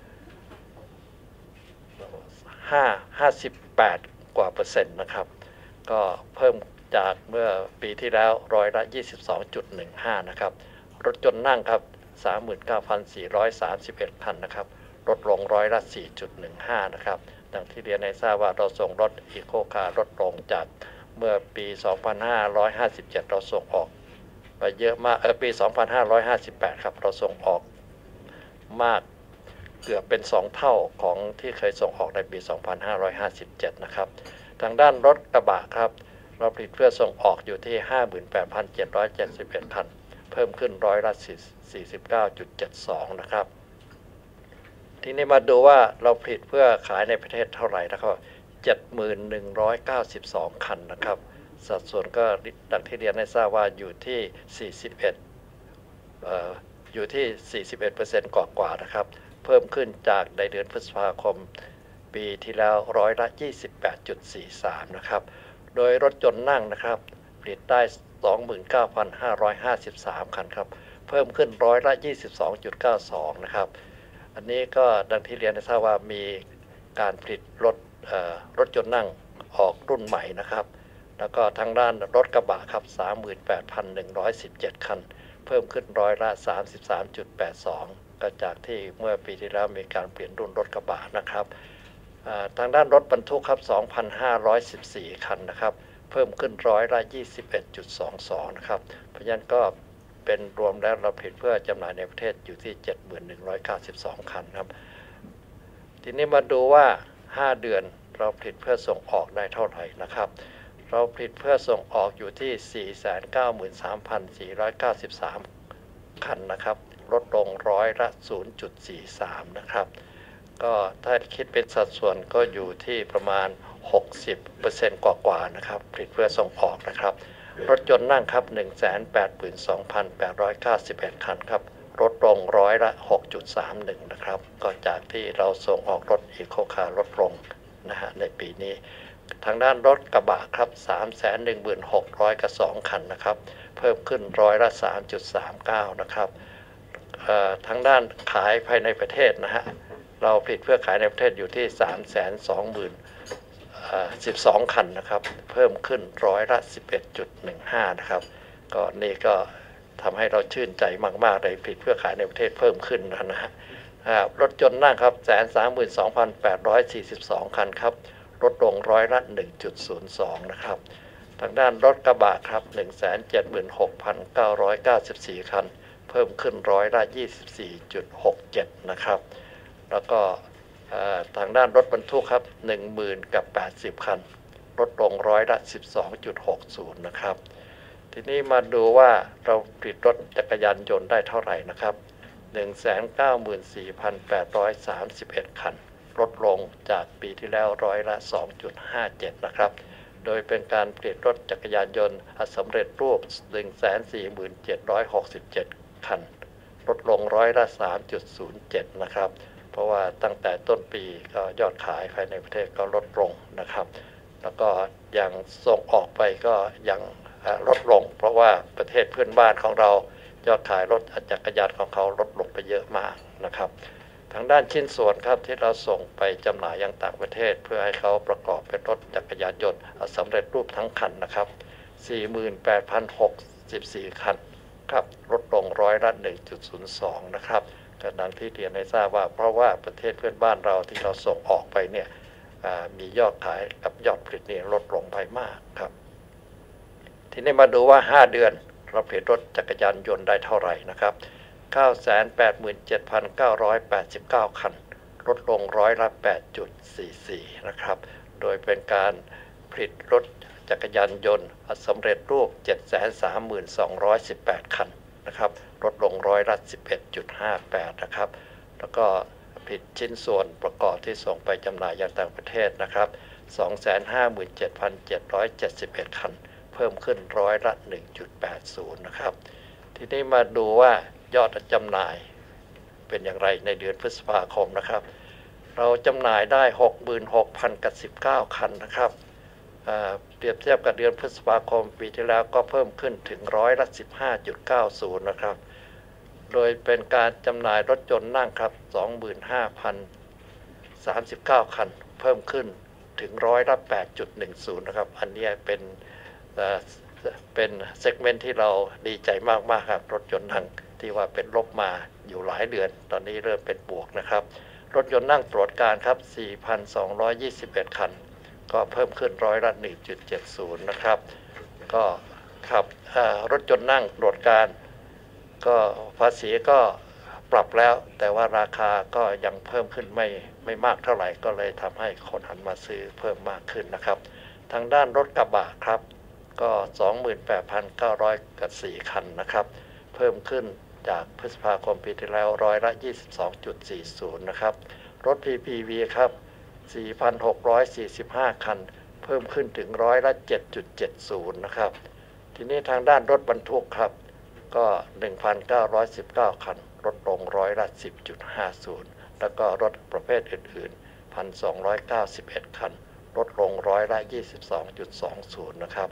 ห้า ห้าสิบแปดกว่าเปอร์เซ็นต์นะครับก็เพิ่มจากเมื่อปีที่แล้วร้อยละ ยี่สิบสองจุดหนึ่งห้า นะครับรถยนต์นั่งครับ สามหมื่นเก้าพันสี่ร้อยสามสิบเอ็ด คันนะครับลดลงร้อยละ สี่จุดหนึ่งห้า นะครับดังที่เรียนให้ทราบว่าเราส่งรถอีโคคาร์ลดลงจากเมื่อปี สองพันห้าร้อยห้าสิบเจ็ด เราส่งออกไปเยอะมากเออปี สองพันห้าร้อยห้าสิบแปด ครับเราส่งออกมากเกือบเป็นสองเท่าของที่เคยส่งออกในปี สองพันห้าร้อยห้าสิบเจ็ด นะครับทางด้านรถกระบะครับเราผลิตเพื่อส่งออกอยู่ที่ ห้าหมื่นแปดพันเจ็ดร้อยเจ็ดสิบเอ็ด คันเพิ่มขึ้นร้อยละ สี่สิบเก้าจุดเจ็ดสอง นะครับทีนี้มาดูว่าเราผลิตเพื่อขายในประเทศเท่าไหร่นะครับ เจ็ดหมื่นหนึ่งร้อยเก้าสิบสอง คันนะครับสัดส่วนก็ดังที่เรียนให้ทราบว่าอยู่ที่สี่สิบเอ็ดเอ่ออยู่ที่ สี่สิบเอ็ดเปอร์เซ็นต์ กว่าๆนะครับเพิ่มขึ้นจากในเดือนพฤษภาคมปีที่แล้วร้อยละ ยี่สิบแปดจุดสี่สาม นะครับโดยรถยนต์นั่งนะครับผลิตได้ สองหมื่นเก้าพันห้าร้อยห้าสิบสาม คันครับเพิ่มขึ้นร้อยละ ยี่สิบสองจุดเก้าสอง นะครับอันนี้ก็ดังที่เรียนให้ทราบว่ามีการผลิตรถรถยนต์นั่งออกรุ่นใหม่นะครับแล้วก็ทางด้านรถกระบะครับ สามหมื่นแปดพันหนึ่งร้อยสิบเจ็ด คันเพิ่มขึ้นร้อยละ สามสิบสามจุดแปดสอง ก็จากที่เมื่อปีที่แล้วมีการเปลี่ยนรุ่นรถกระบะนะครับทางด้านรถบรรทุกครับ สองพันห้าร้อยสิบสี่ คันนะครับเพิ่มขึ้นร้อยละ ยี่สิบเอ็ดจุดสองสอง นะครับเพราะฉะนั้นก็เป็นรวมแล้วเราผลิตเพื่อจำหน่ายในประเทศอยู่ที่ เจ็ดหมื่นหนึ่งร้อยเก้าสิบสอง คันครับทีนี้มาดูว่าห้าเดือนเราผลิตเพื่อส่งออกได้เท่าไหร่นะครับเราผลิตเพื่อส่งออกอยู่ที่ สี่แสนเก้าหมื่นสามพันสี่ร้อยเก้าสิบสาม คันนะครับลดลงร้อยละ ศูนย์จุดสี่สาม นะครับก็ถ้าคิดเป็นสัดส่วนก็อยู่ที่ประมาณ หกสิบเปอร์เซ็นต์ กว่าๆนะครับผลิตเพื่อส่งออกนะครับรถยนต์นั่งครับ หนึ่งแสนแปดหมื่นสองพันแปดร้อยเก้าสิบเอ็ด คันครับลดลงร้อยละ หกจุดสามหนึ่ง นะครับก็จากที่เราส่งออกรถอีโคคาร์ลดลงนะฮะในปีนี้ทางด้านรถกระบะครับ สามแสนหนึ่งหมื่นหกร้อย กับสอง คันนะครับเพิ่มขึ้นร้อยละ สามจุดสามเก้า นะครับทางด้านขายภายในประเทศนะฮะเราผลิตเพื่อขายในประเทศอยู่ที่ สามแสนสองหมื่นสิบสอง คันนะครับเพิ่มขึ้นร้อยละ สิบเอ็ดจุดหนึ่งห้า นะครับก็นี่ก็ทำให้เราชื่นใจมากๆเลยผลิตเพื่อขายในประเทศเพิ่มขึ้นนะฮะรถยนต์นั่งครับ หนึ่งแสนสามหมื่นสองพันแปดร้อยสี่สิบสอง คันครับลดลงร้อยละ หนึ่งจุดศูนย์สอง นะครับทางด้านรถกระบะครับ หนึ่งแสนเจ็ดหมื่นหกพันเก้าร้อยเก้าสิบสี่ คันเพิ่มขึ้นร้อยละ ยี่สิบสี่จุดหกเจ็ด นะครับแล้วก็ทางด้านรถบรรทุกครับ หนึ่งหมื่น กับแปดสิบ คันลดลงร้อยละ สิบสองจุดหกศูนย์ นะครับทีนี้มาดูว่าเราผลิตรถจักรยานยนต์ได้เท่าไหร่นะครับ หนึ่งแสนเก้าหมื่นสี่พันแปดร้อยสามสิบเอ็ด คันลดลงจากปีที่แล้วร้อยละ สองจุดห้าเจ็ด นะครับโดยเป็นการผลิตรถจักรยานยนต์สำเร็จรูป หนึ่งแสนสี่หมื่นเจ็ดร้อยหกสิบเจ็ด คันลดลงร้อยละ สามจุดศูนย์เจ็ด นะครับเพราะว่าตั้งแต่ต้นปีก็ยอดขายภายในประเทศก็ลดลงนะครับแล้วก็ยังส่งออกไปก็ยังลดลงเพราะว่าประเทศเพื่อนบ้านของเรายอดขายรถจักรยานของเขาลดลงไปเยอะมากนะครับทางด้านชิ้นส่วนครับที่เราส่งไปจำหน่ายยังต่างประเทศเพื่อให้เขาประกอบเป็นรถจักรยานยนต์สำเร็จรูปทั้งคันนะครับ สี่หมื่นแปดพันหกสิบสี่ คันครับลดลงร้อยละ หนึ่งจุดศูนย์สอง นะครับก็ดังที่เรียนให้ทราบว่าเพราะว่าประเทศเพื่อนบ้านเราที่เราส่งออกไปเนี่ยมียอดขายกับยอดผลิตนี่ลดลงไปมากครับทีนี้มาดูว่าห้าเดือนเราผลิตรถจักรยานยนต์ได้เท่าไหร่นะครับ เก้าแสนแปดหมื่นเจ็ดพันเก้าร้อยแปดสิบเก้า คันลดลงร้อยละ แปดจุดสี่สี่ นะครับโดยเป็นการผลิตรถจักรยานยนต์สำเร็จรูป เจ็ดแสนสามหมื่นสองร้อยสิบแปด คันนะครับลดลงร้อยละ สิบเอ็ดจุดห้าแปด นะครับแล้วก็ผลิตชิ้นส่วนประกอบที่ส่งไปจำหน่ายยังต่างประเทศนะครับ สองแสนห้าหมื่นเจ็ดพันเจ็ดร้อยเจ็ดสิบเอ็ด คันเพิ่มขึ้นร้อยละ หนึ่งจุดแปดศูนย์ นะครับทีนี้มาดูว่ายอดจำหน่ายเป็นอย่างไรในเดือนพฤษภาคมนะครับเราจำหน่ายได้ หกหมื่นหกพัน กับสิบเก้า คันนะครับเปรียบเทียบกับเดือนพฤษภาคมปีที่แล้วก็เพิ่มขึ้นถึงร้อยละ สิบห้าจุดเก้าศูนย์ นะครับโดยเป็นการจำหน่ายรถยนต์นั่งครับ สองหมื่นห้าพันสามสิบเก้า คันเพิ่มขึ้นถึงร้อยละ แปดจุดหนึ่งศูนย์ นะครับอันนี้เป็นเป็นเซกเมนต์ที่เราดีใจมากๆครับรถยนต์นั่งที่ว่าเป็นลบมาอยู่หลายเดือนตอนนี้เริ่มเป็นบวกนะครับรถยนต์นั่งตรวจการครับ สี่พันสองร้อยยี่สิบเอ็ด คันก็เพิ่มขึ้นร้อยละ หนึ่งจุดเจ็ดศูนย์ นะครับก็ครับรถยนต์นั่งตรวจการก็ภาษีก็ปรับแล้วแต่ว่าราคาก็ยังเพิ่มขึ้นไม่ไม่มากเท่าไหร่ก็เลยทำให้คนหันมาซื้อเพิ่มมากขึ้นนะครับทางด้านรถกระบะครับก็ สองหมื่นแปดพันเก้าร้อย กับสี่ คันนะครับเพิ่มขึ้นจากพฤษภาคมปีที่แล้วร้อยละ ยี่สิบสองจุดสี่ศูนย์ นะครับรถ พี พี วี ครับ สี่พันหกร้อยสี่สิบห้า คันเพิ่มขึ้นถึงร้อยละ เจ็ดจุดเจ็ดศูนย์ นะครับทีนี้ทางด้านรถบรรทุกครับก็ หนึ่งพันเก้าร้อยสิบเก้า คันลดลงร้อยละ สิบจุดห้าศูนย์ แล้วก็รถประเภทอื่นๆ หนึ่งพันสองร้อยเก้าสิบเอ็ด คันลดลงร้อยละ ยี่สิบสองจุดสองศูนย์ นะครับ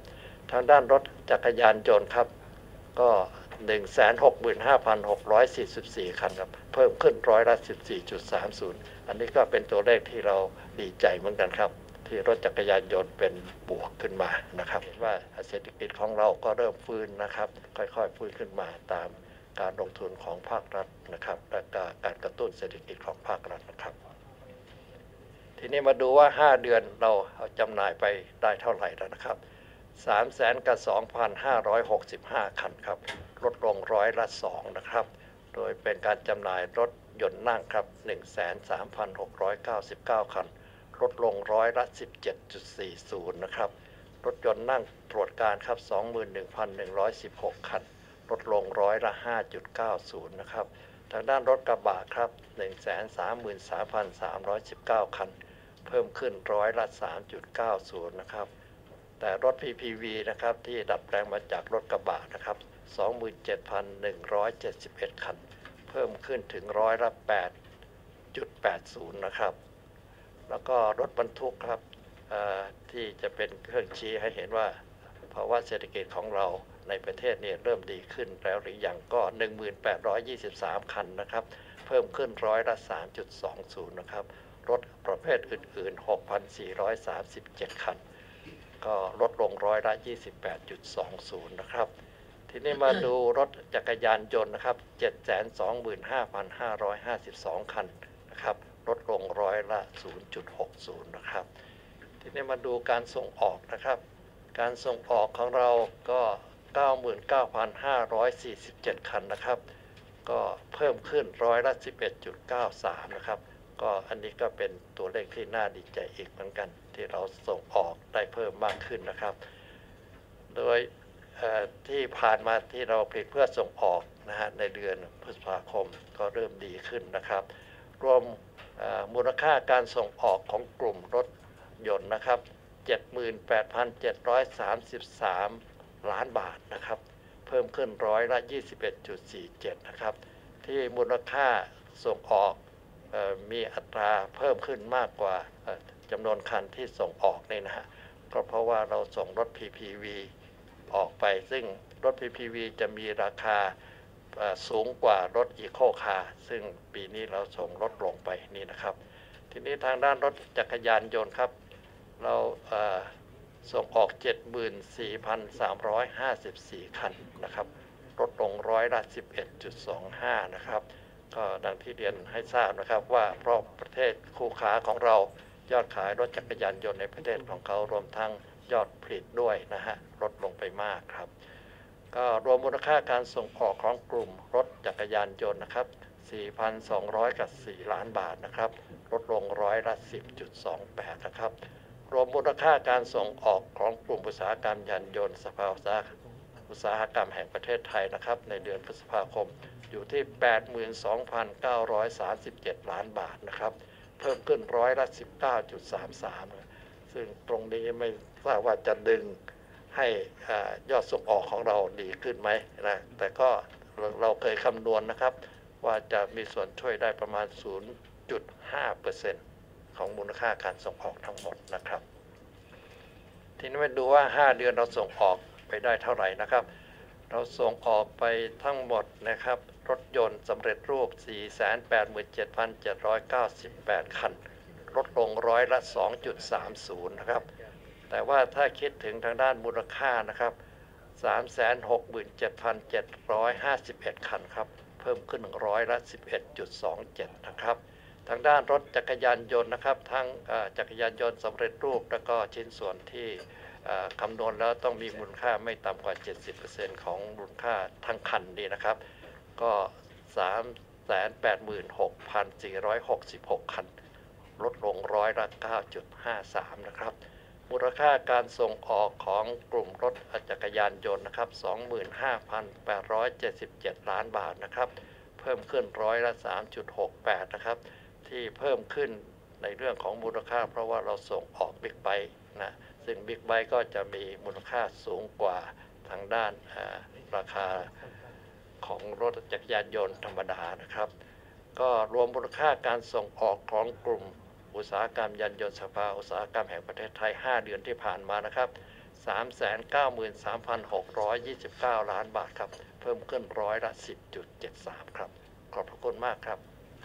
ทางด้านรถจักรยานยนต์ครับก็ หนึ่งแสนหกหมื่นห้าพันหกร้อยสี่สิบสี่ คันครับเพิ่มขึ้นร้อยละ สิบสี่จุดสามศูนย์ อันนี้ก็เป็นตัวเลขที่เราดีใจเหมือนกันครับที่รถจักรยานยนต์เป็นบวกขึ้นมานะครับเห็นว่าเศรษฐกิจของเราก็เริ่มฟื้นนะครับค่อยๆฟื้นขึ้นมาตามการลงทุนของภาครัฐนะครับและการกระตุ้นเศรษฐกิจของภาครัฐนะครับทีนี้มาดูว่าห้าเดือนเราเอาจำหน่ายไปได้เท่าไหร่แล้วนะครับสามแสนกับ สองพันห้าร้อยหกสิบห้า คันครับลดลงร้อยละสองนะครับโดยเป็นการจำหน่ายรถยนต์นั่งครับ หนึ่งแสนสามพันหกร้อยเก้าสิบเก้า คันลดลงร้อยละ สิบเจ็ดจุดสี่ศูนย์ นะครับรถยนต์นั่งตรวจการครับ สองหมื่นหนึ่งพันหนึ่งร้อยสิบหก คันลดลงร้อยละ ห้าจุดเก้าศูนย์ นะครับทางด้านรถกระบะครับ หนึ่งแสนสามหมื่นสามพันสามร้อยสิบเก้า คันเพิ่มขึ้นร้อยละ สามจุดเก้าศูนย์ นะครับแต่รถ พี พี วี นะครับที่ดัดแปลงมาจากรถกระบะนะครับ สองหมื่นเจ็ดพันหนึ่งร้อยเจ็ดสิบเอ็ด คันเพิ่มขึ้นถึงร้อยละ แปดจุดแปดศูนย์ นะครับแล้วก็รถบรรทุกครับที่จะเป็นเครื่องชี้ให้เห็นว่าภาวะเศรษฐกิจของเราในประเทศนี่เริ่มดีขึ้นแล้วหรือยังก็ หนึ่งหมื่นแปดร้อยยี่สิบสาม คันนะครับเพิ่มขึ้นร้อยละ สามจุดสองศูนย์ นะครับรถประเภทอื่นๆ หกพันสี่ร้อยสามสิบเจ็ด คันก็ลดลงร้อยละ ยี่สิบแปดจุดสองศูนย์ นะครับทีนี้มาดูรถจักรยานยนต์นะครับ เจ็ดแสนสองหมื่นห้าพันห้าร้อยห้าสิบสอง คันนะครับลดลงร้อยละ ศูนย์จุดหกศูนย์ นะครับทีนี้มาดูการส่งออกนะครับการส่งออกของเราก็ เก้าหมื่นเก้าพันห้าร้อยสี่สิบเจ็ด คันนะครับก็เพิ่มขึ้นร้อยละ สิบเอ็ดจุดเก้าสาม นะครับก็อันนี้ก็เป็นตัวเลขที่น่าดีใจอีกเหมือนกันที่เราส่งออกได้เพิ่มมากขึ้นนะครับโดยที่ผ่านมาที่เราผลิตเพื่อส่งออกนะฮะในเดือนพฤษภาคมก็เริ่มดีขึ้นนะครับรวมมูลค่าการส่งออกของกลุ่มรถยนต์นะครับ เจ็ดหมื่นแปดพันเจ็ดร้อยสามสิบสาม ล้านบาทนะครับเพิ่มขึ้นร้อยละ ยี่สิบเอ็ดจุดสี่เจ็ด นะครับที่มูลค่าส่งออกมีอัตราเพิ่มขึ้นมากกว่าจำนวนคันที่ส่งออกนี่นะฮะก็เพราะว่าเราส่งรถ พี พี วี ออกไปซึ่งรถ พี พี วี จะมีราคาสูงกว่ารถ Eco Car ซึ่งปีนี้เราส่งลดลงไปนี่นะครับทีนี้ทางด้านรถจักรยานยนต์ครับเราส่งออก เจ็ดหมื่นสี่พันสามร้อยห้าสิบสี่ คันนะครับลดลงร้อยละ สิบเอ็ดจุดสองห้า นะครับก็ดังที่เรียนให้ทราบนะครับว่าเพราะประเทศคู่ค้าของเรายอดขายรถจักรยานยนต์ในประเทศของเขารวมทั้งยอดผลิตด้วยนะฮะลดลงไปมากครับก็รวมมูลค่าการส่งออกของกลุ่มรถจักรยานยนต์นะครับ สี่พันสองร้อย กับ สี่ ล้านบาทนะครับลดลงร้อยละ สิบจุดสองแปด นะครับรวมมูลค่าการส่งออกของกลุ่มอุตสาหกรรมยานยนต์สภาอุตสาหอุตสาหกรรมแห่งประเทศไทยนะครับในเดือนพฤษภาคมอยู่ที่ แปดหมื่นสองพันเก้าร้อยสามสิบเจ็ด ล้านบาทนะครับเพิ่มขึ้นร้อยละ สิบเก้าจุดสามสาม ซึ่งตรงนี้ไม่ทราบว่าจะดึงให้ยอดส่งออกของเราดีขึ้นไหมนะแต่ก็เราเคยคำนวณนะครับว่าจะมีส่วนช่วยได้ประมาณ ศูนย์จุดห้าเปอร์เซ็นต์ ของมูลค่าการส่งออกทั้งหมดนะครับทีนี้มาดูว่าห้าเดือนเราส่งออกไปได้เท่าไหร่นะครับเราส่งออกไปทั้งหมดนะครับรถยนต์สำเร็จรูป สี่แสนแปดหมื่นเจ็ดพันเจ็ดร้อยเก้าสิบแปด คันลดลงร้อยละ สองจุดสามศูนย์ นะครับแต่ว่าถ้าคิดถึงทางด้านมูลค่านะครับ สามแสนหกหมื่นเจ็ดพันเจ็ดร้อยห้าสิบเอ็ด คันครับเพิ่มขึ้นร้อยละ สิบเอ็ดจุดสองเจ็ด นะครับทางด้านรถจักรยานยนต์นะครับทั้งจักรยานยนต์สำเร็จรูปและก็ชิ้นส่วนที่คำนวณแล้วต้องมีมูลค่าไม่ต่ำกว่า เจ็ดสิบเปอร์เซ็นต์ ของมูลค่าทั้งคันนี่นะครับก็ สามแสนแปดหมื่นหกพันสี่ร้อยหกสิบหก คันลดลงร้อยละ เก้าจุดห้าสาม นะครับมูลค่าการส่งออกของกลุ่มรถจักรยานยนต์นะครับ สองหมื่นห้าพันแปดร้อยเจ็ดสิบเจ็ด ล้านบาทนะครับเพิ่มขึ้นร้อยละ สามจุดหกแปด นะครับที่เพิ่มขึ้นในเรื่องของมูลค่าเพราะว่าเราส่งออกบิ๊กไบค์นะซึ่งบิ๊กไบค์ก็จะมีมูลค่าสูงกว่าทางด้านราคาของรถจักรยานยนต์ธรรมดานะครับก็รวมมูลค่าการส่งออกของกลุ่มอุตสาหกรรมยานยนต์สภาอุตสาหกรรมแห่งประเทศไทยห้าเดือนที่ผ่านมานะครับสามแสนเก้าหมื่นสามพันหกร้อยยี่สิบเก้า ล้านบาทครับเพิ่มขึ้นร้อยละ สิบจุดเจ็ดสาม ครับขอบพระคุณมากครับ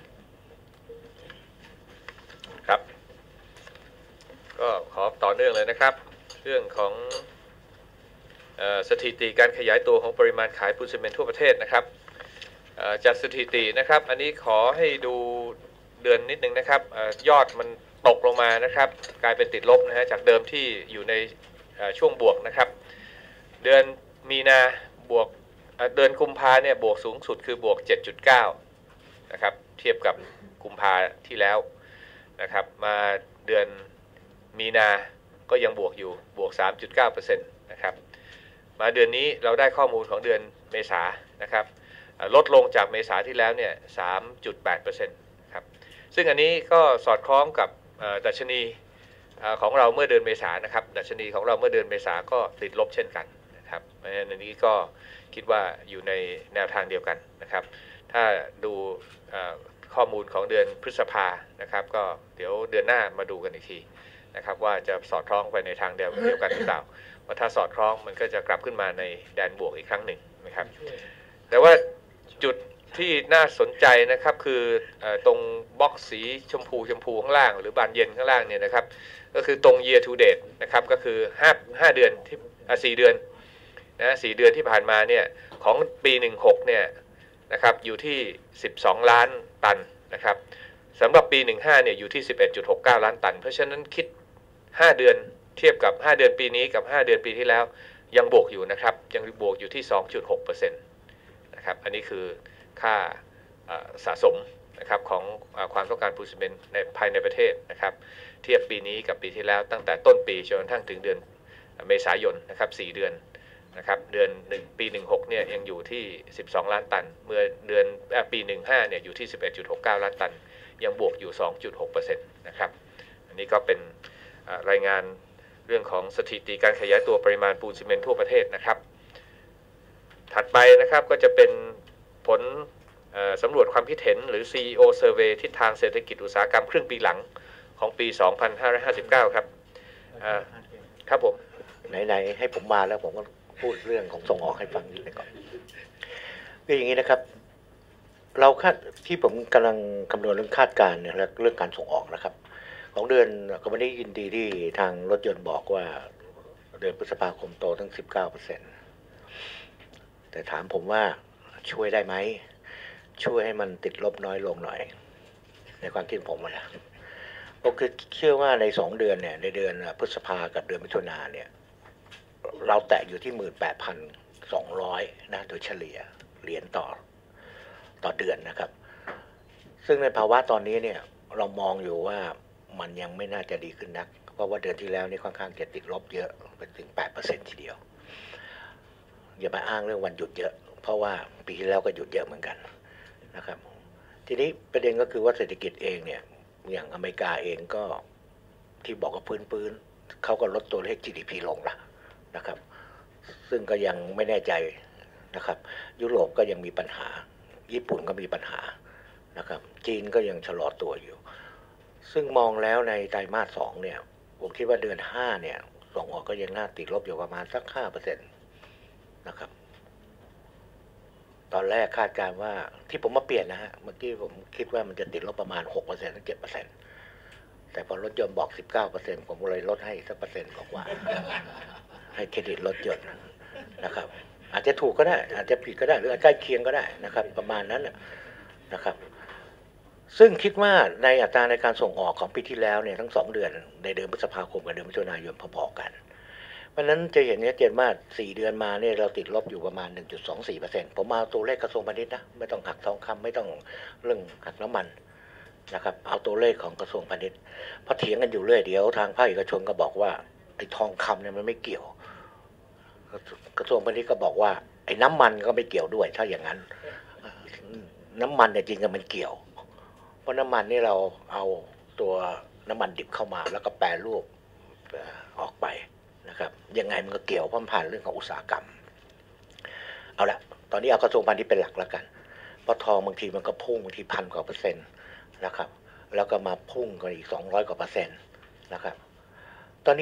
ครับก็ขอต่อเนื่องเลยนะครับเรื่องของเอ่อสถิติการขยายตัวของปริมาณขายปูนซีเมนต์ทั่วประเทศนะครับเอ่อจากสถิตินะครับอันนี้ขอให้ดูเดือนนิดนึงนะครับเอ่อยอดมันตกลงมานะครับกลายเป็นติดลบนะฮะจากเดิมที่อยู่ในเอ่อช่วงบวกนะครับเดือนมีนาบวกเอ่อเดือนกุมภาเนี่ยบวกสูงสุดคือบวก เจ็ดจุดเก้า นะครับเทียบกับกุมภาที่แล้วนะครับมาเดือนมีนาก็ยังบวกอยู่บวก สามจุดเก้าเปอร์เซ็นต์ นะครับมาเดือนนี้เราได้ข้อมูลของเดือนเมษายนนะครับลดลงจากเมษาที่แล้วเนี่ย สามจุดแปดเปอร์เซ็นต์ ครับซึ่งอันนี้ก็สอดคล้องกับดัชนีของเราเมื่อเดือนเมษายนนะครับดัชนีของเราเมื่อเดือนเมษายนก็ติดลบเช่นกันนะครับเพราะฉะนั้นอันนี้ก็คิดว่าอยู่ในแนวทางเดียวกันนะครับถ้าดูข้อมูลของเดือนพฤษภานะครับก็เดี๋ยวเดือนหน้ามาดูกันอีกทีนะครับว่าจะสอดคล้องไปในทางเดียวเดียวกันหรือเปล่าว่าถ้าสอดคล้องมันก็จะกลับขึ้นมาในแดนบวกอีกครั้งหนึ่งนะครับแต่ว่าจุดที่น่าสนใจนะครับคือตรงบล็อกสีชมพูชมพูข้างล่างหรือบานเย็นข้างล่างเนี่ยนะครับก็คือตรง year to date นะครับก็คือห้าเดือนที่สี่เดือนนะสี่เดือนที่ผ่านมาเนี่ยของปีสิบหกเนี่ยนะครับอยู่ที่สิบสองล้านตันนะครับสำหรับปีสิบห้าเนี่ยอยู่ที่ สิบเอ็ดจุดหกเก้า ล้านตันเพราะฉะนั้นคิดห้าเดือนเทียบกับห้าเดือนปีนี้กับห้าเดือนปีที่แล้วยังบวกอยู่นะครับยังบวกอยู่ที่ สองจุดหกเปอร์เซ็นต์ นะครับอันนี้คือค่าสะสมนะครับของความต้องการปูนซีเมนต์ในภายในประเทศนะครับเทียบปีนี้กับปีที่แล้วตั้งแต่ต้นปีจนกระทั่งถึงเดือนเมษายนนะครับสี่เดือนนะครับเดือนหนึ่งปีสิบหกเนี่ยยังอยู่ที่สิบสองล้านตันเมื่อเดือนปีสิบห้าเนี่ยอยู่ที่ สิบเอ็ดจุดหกเก้า ล้านตันยังบวกอยู่ สองจุดหกเปอร์เซ็นต์ นะครับอันนี้ก็เป็นรายงานเรื่องของสถิติการขยายตัวปริมาณปูนซีเมนต์ทั่วประเทศนะครับถัดไปนะครับก็จะเป็นผลสำรวจความคิดเห็นหรือ ซี อี โอ Survey ทิศทางเศรษฐกิจอุตสาหกรรมครึ่งปีหลังของปี สองพันห้าร้อยห้าสิบเก้า ครับครับผมไหนๆให้ผมมาแล้วผมก็พูดเรื่องของส่งออกให้ฟังนิดนึงก่อนคืออย่างนี้นะครับเราคาดที่ผมกำลังคำนวณเรื่องคาดการณ์เนี่ยเรื่องการส่งออกนะครับของเดือนก็ไม่ได้ยินดีที่ทางรถยนต์บอกว่าเดือนพฤษภาคมโตทั้ง สิบเก้าเปอร์เซ็นต์ แต่ถามผมว่าช่วยได้ไหมช่วยให้มันติดลบน้อยลงหน่อยในความคิดผมนะผมคือเชื่อว่าในสองเดือนเนี่ยในเดือนพฤษภากับเดือนมิถุนาเนี่ยเราแตะอยู่ที่ หนึ่งหมื่นแปดพันสองร้อย นะโดยเฉลี่ยเหรียญต่อต่อเดือนนะครับซึ่งในภาวะตอนนี้เนี่ยเรามองอยู่ว่ามันยังไม่น่าจะดีขึ้นนักเพราะว่าเดือนที่แล้วนี่ค่อนข้างจะติดลบเยอะไปถึง แปดเปอร์เซ็นต์ ทีเดียวอย่ามาอ้างเรื่องวันหยุดเยอะเพราะว่าปีที่แล้วก็หยุดเยอะเหมือนกันนะครับทีนี้ประเด็นก็คือว่าเศรษฐกิจเองเนี่ยอย่างอเมริกาเองก็ที่บอกว่าพื้นๆเขาก็ลดตัวเลข จี ดี พี ลงละนะครับซึ่งก็ยังไม่แน่ใจนะครับยุโรปก็ยังมีปัญหาญี่ปุ่นก็มีปัญหานะครับจีนก็ยังชะลอตัวอยู่ซึ่งมองแล้วในไตรมาสสองเนี่ยผมคิดว่าเดือนห้าเนี่ยส่งออกก็ยังน่าติดลบอยู่ประมาณสัก ห้าเปอร์เซ็นต์ นะครับตอนแรกคาดการว่าที่ผมมาเปลี่ยนนะฮะเมื่อกี้ผมคิดว่ามันจะติดลบประมาณ หกเปอร์เซ็นต์ ถึง เจ็ดเปอร์เซ็นต์ แต่พอรถยนต์บอก สิบเก้าเปอร์เซ็นต์ ผมก็เลยลดให้สักเปอร์เซ็นต์กว่าให้เครดิตรถยนต์นะครับอาจจะถูกก็ได้อาจจะผิดก็ได้หรือใกล้เคียงก็ได้นะครับประมาณนั้นนะครับซึ่งคิดว่าในอัตราในการส่งออกของปีที่แล้วเนี่ยทั้งสองเดือนในเดือนพฤษภาคมกับเดือนมิถุนายนพอๆกันเพราะนั้นจะเห็นชัดเจนว่าสี่เดือนมาเนี่ยเราติดลบอยู่ประมาณ หนึ่งจุดสองสี่เปอร์เซ็นต์ ผมเอาตัวเลขกระทรวงพาณิชย์นะไม่ต้องหักทองคำไม่ต้องเรื่องหักน้ำมันนะครับเอาตัวเลขของกระทรวงพาณิชย์เพราะเถียงกันอยู่เรื่อยเดี๋ยวทางภาคเอกชนก็บอกว่าไอ้ทองคำเนี่ยมันไม่เกี่ยวกระทรวงพาณิชย์ก็บอกว่าไอ้น้ำมันก็ไม่เกี่ยวด้วยถ้าอย่างนั้นน้ำมันเนี่ยจริงๆมันเกี่ยวเพราะน้ำมันนี่เราเอาตัวน้ำมันดิบเข้ามาแล้วก็แปรรูปออกไปนะครับยังไงมันก็เกี่ยวเพราะผ่านเรื่องของอุตสาหกรรมเอาละตอนนี้เอากระทรวงพาณิชย์เป็นหลักแล้วกันเพราะทองบางทีมันก็พุ่งบางทีพันกว่าเปอร์เซ็นต์นะครับแล้วก็มาพุ่งกันอีกสองร้อยกว่าเปอร์เซ็นต์นะครับตอนนี้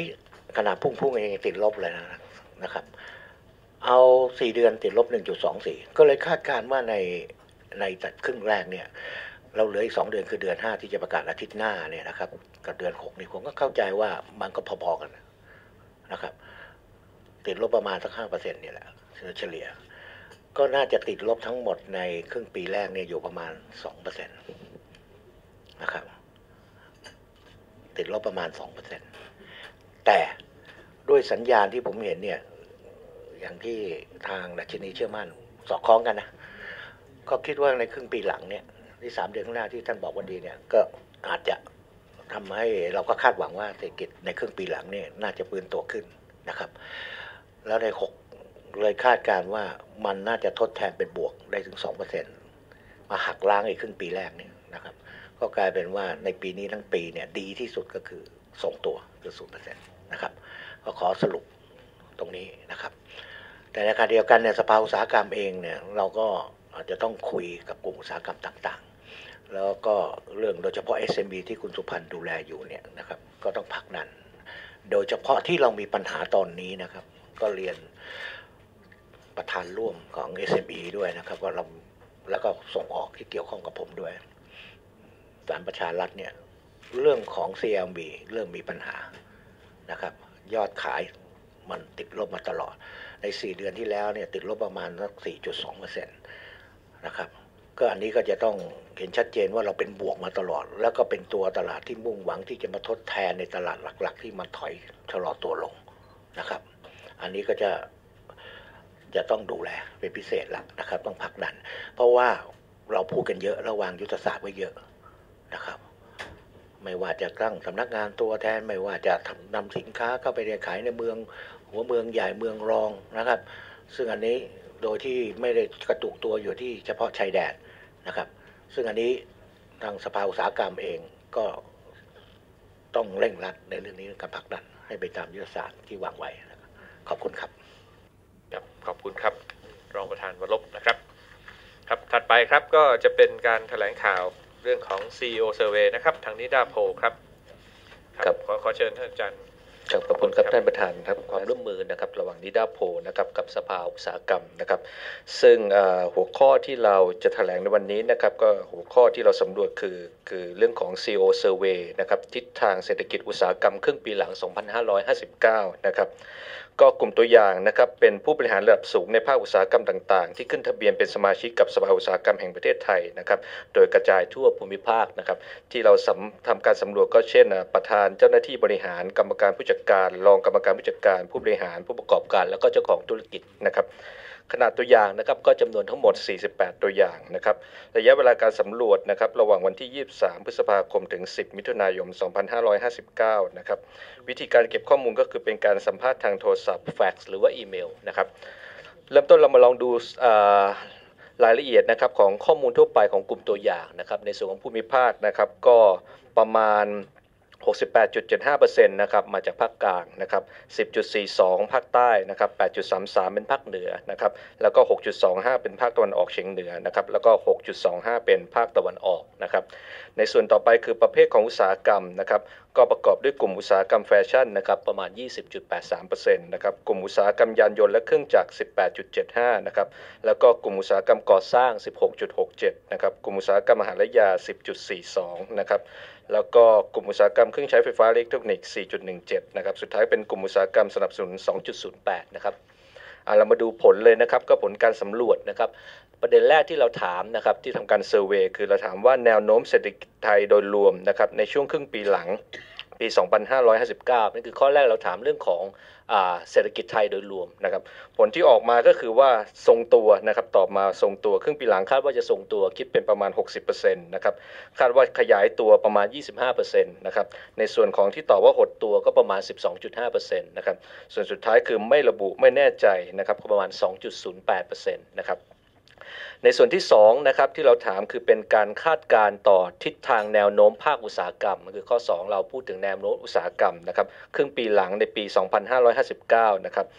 ขนาดพุ่งๆเองติดลบเลยนะนะครับเอาสี่เดือนติดลบ หนึ่งจุดสองสี่ ก็เลยคาดการณ์ว่าในในตัดครึ่งแรกเนี่ยเราเหลืออีกสองเดือนคือเดือนห้าที่จะประกาศอาทิตย์หน้าเนี่ยนะครับกับเดือนหกนี่ผมก็เข้าใจว่ามันก็พอๆกันนะครับติดลบประมาณสัก ห้าเปอร์เซ็นต์ นี่แหละเฉลี่ยก็น่าจะติดลบทั้งหมดในครึ่งปีแรกเนี่ยอยู่ประมาณ สองเปอร์เซ็นต์ นะครับติดลบประมาณ สองเปอร์เซ็นต์ แต่ด้วยสัญญาณที่ผมเห็นเนี่ยอย่างที่ทางดัชนีเชื่อมั่นสอดคล้องกันนะก็คิดว่าในครึ่งปีหลังเนี่ยที่สามเดือนข้างหน้าที่ท่านบอกว่าดีเนี่ยก็อาจจะทำให้เราก็คาดหวังว่าเศรษฐกิจในครึ่งปีหลังเนี่ยน่าจะฟื้นตัวขึ้นนะครับแล้วในหกเลยคาดการว่ามันน่าจะทดแทนเป็นบวกได้ถึง สองเปอร์เซ็นต์ มาหักล้างไอ้ครึ่งปีแรกเนี่ยนะครับก็กลายเป็นว่าในปีนี้ทั้งปีเนี่ยดีที่สุดก็คือทรงตัวคือ ศูนย์เปอร์เซ็นต์ นะครับก็ขอสรุปตรงนี้นะครับแต่ในขณะเดียวกันเนี่ยสภาอุตสาหกรรมเองเนี่ยเราก็อาจจะต้องคุยกับกลุ่มอุตสาหกรรมต่างๆแล้วก็เรื่องโดยเฉพาะ เอส เอ็ม อี ที่คุณสุพันธ์ดูแลอยู่เนี่ยนะครับก็ต้องผลักดันโดยเฉพาะที่เรามีปัญหาตอนนี้นะครับก็เรียนประธานร่วมของ เอส เอ็ม อี ด้วยนะครับว่าเราแล้วก็ส่งออกที่เกี่ยวข้องกับผมด้วยสารประชารัฐเนี่ยเรื่องของ ซี แอล บี เริ่มมีปัญหานะครับยอดขายมันติดลบมาตลอดในสี่เดือนที่แล้วเนี่ยติดลบประมาณสัก สี่จุดสองเปอร์เซ็นต์ นะครับก็อันนี้ก็จะต้องเห็นชัดเจนว่าเราเป็นบวกมาตลอดแล้วก็เป็นตัวตลาดที่มุ่งหวังที่จะมาทดแทนในตลาดหลักๆที่มันถอยชะลอตัวลงนะครับอันนี้ก็จะจะต้องดูแลเป็นพิเศษละนะครับต้องผลักดันเพราะว่าเราพูดกันเยอะระวางยุทธศาสตร์ไว้เยอะนะครับไม่ว่าจะตั้งสำนักงานตัวแทนไม่ว่าจะนำสินค้าเข้าไปขายในเมืองหัวเมืองใหญ่เมืองรองนะครับซึ่งอันนี้โดยที่ไม่ได้กระตุกตัวอยู่ที่เฉพาะชายแดนนะครับซึ่งอันนี้ทางสภาอุตสาหกรรมเองก็ต้องเร่งรัดในเรื่องนี้การผลักดันให้ไปตามยุทธศาสตร์ที่วางไว้นะครับขอบคุณครับครับขอบคุณครับรองประธานวรบนะครับครับถัดไปครับก็จะเป็นการแถลงข่าวเรื่องของ ซี อี โอ Survey นะครับทางนิดาโพลครับครับขอขอเชิญท่านอาจารย์ครับขอบคุณครับท่านประธานครับความร่วมมือนะครับระหว่างนิดาโพลนะครับกับสภาอุตสาหกรรมนะครับซึ่งหัวข้อที่เราจะแถลงในวันนี้นะครับก็หัวข้อที่เราสำรวจคือคือเรื่องของ ซี อี โอ Survey นะครับทิศทางเศรษฐกิจอุตสาหกรรมครึ่งปีหลังสองพันห้าร้อยห้าสิบเก้านะครับก็กลุ่มตัวอย่างนะครับเป็นผู้บริหารระดับสูงในภาคอุตสาหกรรมต่างๆที่ขึ้นทะเบียนเป็นสมาชิกกับสภาอุตสาหกรรมแห่งประเทศไทยนะครับโดยกระจายทั่วภูมิภาคนะครับที่เราทำการสำรวจก็เช่นประธานเจ้าหน้าที่บริหารกรรมการผู้จัดการรองกรรมการผู้จัดการผู้บริหารผู้ประกอบการแล้วก็เจ้าของธุรกิจนะครับขนาดตัวอย่างนะครับก็จำนวนทั้งหมดสี่สิบแปดตัวอย่างนะครับระยะเวลาการสำรวจนะครับระหว่างวันที่ยี่สิบสามพฤษภาคมถึงสิบมิถุนายนสองพันห้าร้อยห้าสิบเก้านะครับวิธีการเก็บข้อมูลก็คือเป็นการสัมภาษณ์ทางโทรศัพท์แฟกซ์หรือว่าอีเมลนะครับเริ่มต้นเรามาลองดูรายละเอียดนะครับของข้อมูลทั่วไปของกลุ่มตัวอย่างนะครับในส่วนของภูมิภาคนะครับก็ประมาณ หกสิบแปดจุดเจ็ดห้าเปอร์เซ็นต์ นะครับมาจากภาคกลางนะครับ สิบจุดสี่สอง ภาคใต้นะครับ แปดจุดสามสาม เป็นภาคเหนือนะครับแล้วก็ หกจุดสองห้า เป็นภาคตะวันออกเฉียงเหนือนะครับแล้วก็ หกจุดสองห้า เป็นภาคตะวันออกนะครับในส่วนต่อไปคือประเภทของอุตสาหกรรมนะครับก็ประกอบด้วยกลุ่มอุตสาหกรรมแฟชั่นนะครับประมาณ ยี่สิบจุดแปดสามเปอร์เซ็นต์ นะครับกลุ่มอุตสาหกรรมยานยนต์และเครื่องจักร สิบแปดจุดเจ็ดห้า นะครับแล้วก็กลุ่มอุตสาหกรรมก่อสร้าง สิบหกจุดหกเจ็ด นะครับกลุ่มอุตสาหกรรมอาหารและยา สิบจุดสี่สอง นะครับแล้วก็กลุ่มอุตสาหกรรมเครื่องใช้ไฟฟ้าอิเล็กทรอนิกส์ สี่จุดหนึ่งเจ็ด นะครับสุดท้ายเป็นกลุ่มอุตสาหกรรมสนับสนุน สองจุดศูนย์แปด นะครับเรามาดูผลเลยนะครับก็ผลการสำรวจนะครับประเด็นแรกที่เราถามนะครับที่ทำการเซอร์เวย์คือเราถามว่าแนวโน้มเศรษฐกิจไทยโดยรวมนะครับในช่วงครึ่งปีหลังปีสองพันห้าร้อยห้าสิบเก้านั่นคือข้อแรกเราถามเรื่องของเศรษฐกิจไทยโดยรวมนะครับผลที่ออกมาก็คือว่าทรงตัวนะครับตอบมาทรงตัวครึ่งปีหลังคาดว่าจะทรงตัวคิดเป็นประมาณ หกสิบเปอร์เซ็นต์ นะครับคาดว่าขยายตัวประมาณ ยี่สิบห้าเปอร์เซ็นต์ นะครับในส่วนของที่ตอบว่าหดตัวก็ประมาณ สิบสองจุดห้าเปอร์เซ็นต์ นะครับส่วนสุดท้ายคือไม่ระบุไม่แน่ใจนะครับก็ประมาณ สองจุดศูนย์แปดเปอร์เซ็นต์ นะครับในส่วนที่สองนะครับที่เราถามคือเป็นการคาดการณ์ต่อทิศทางแนวโน้มภาคอุตสาหกรรมคือข้อสองเราพูดถึงแนวโน้มอุตสาหกรรมนะครับครึ่งปีหลังในปีสองพันห้าร้อยห้าสิบเก้านะครับ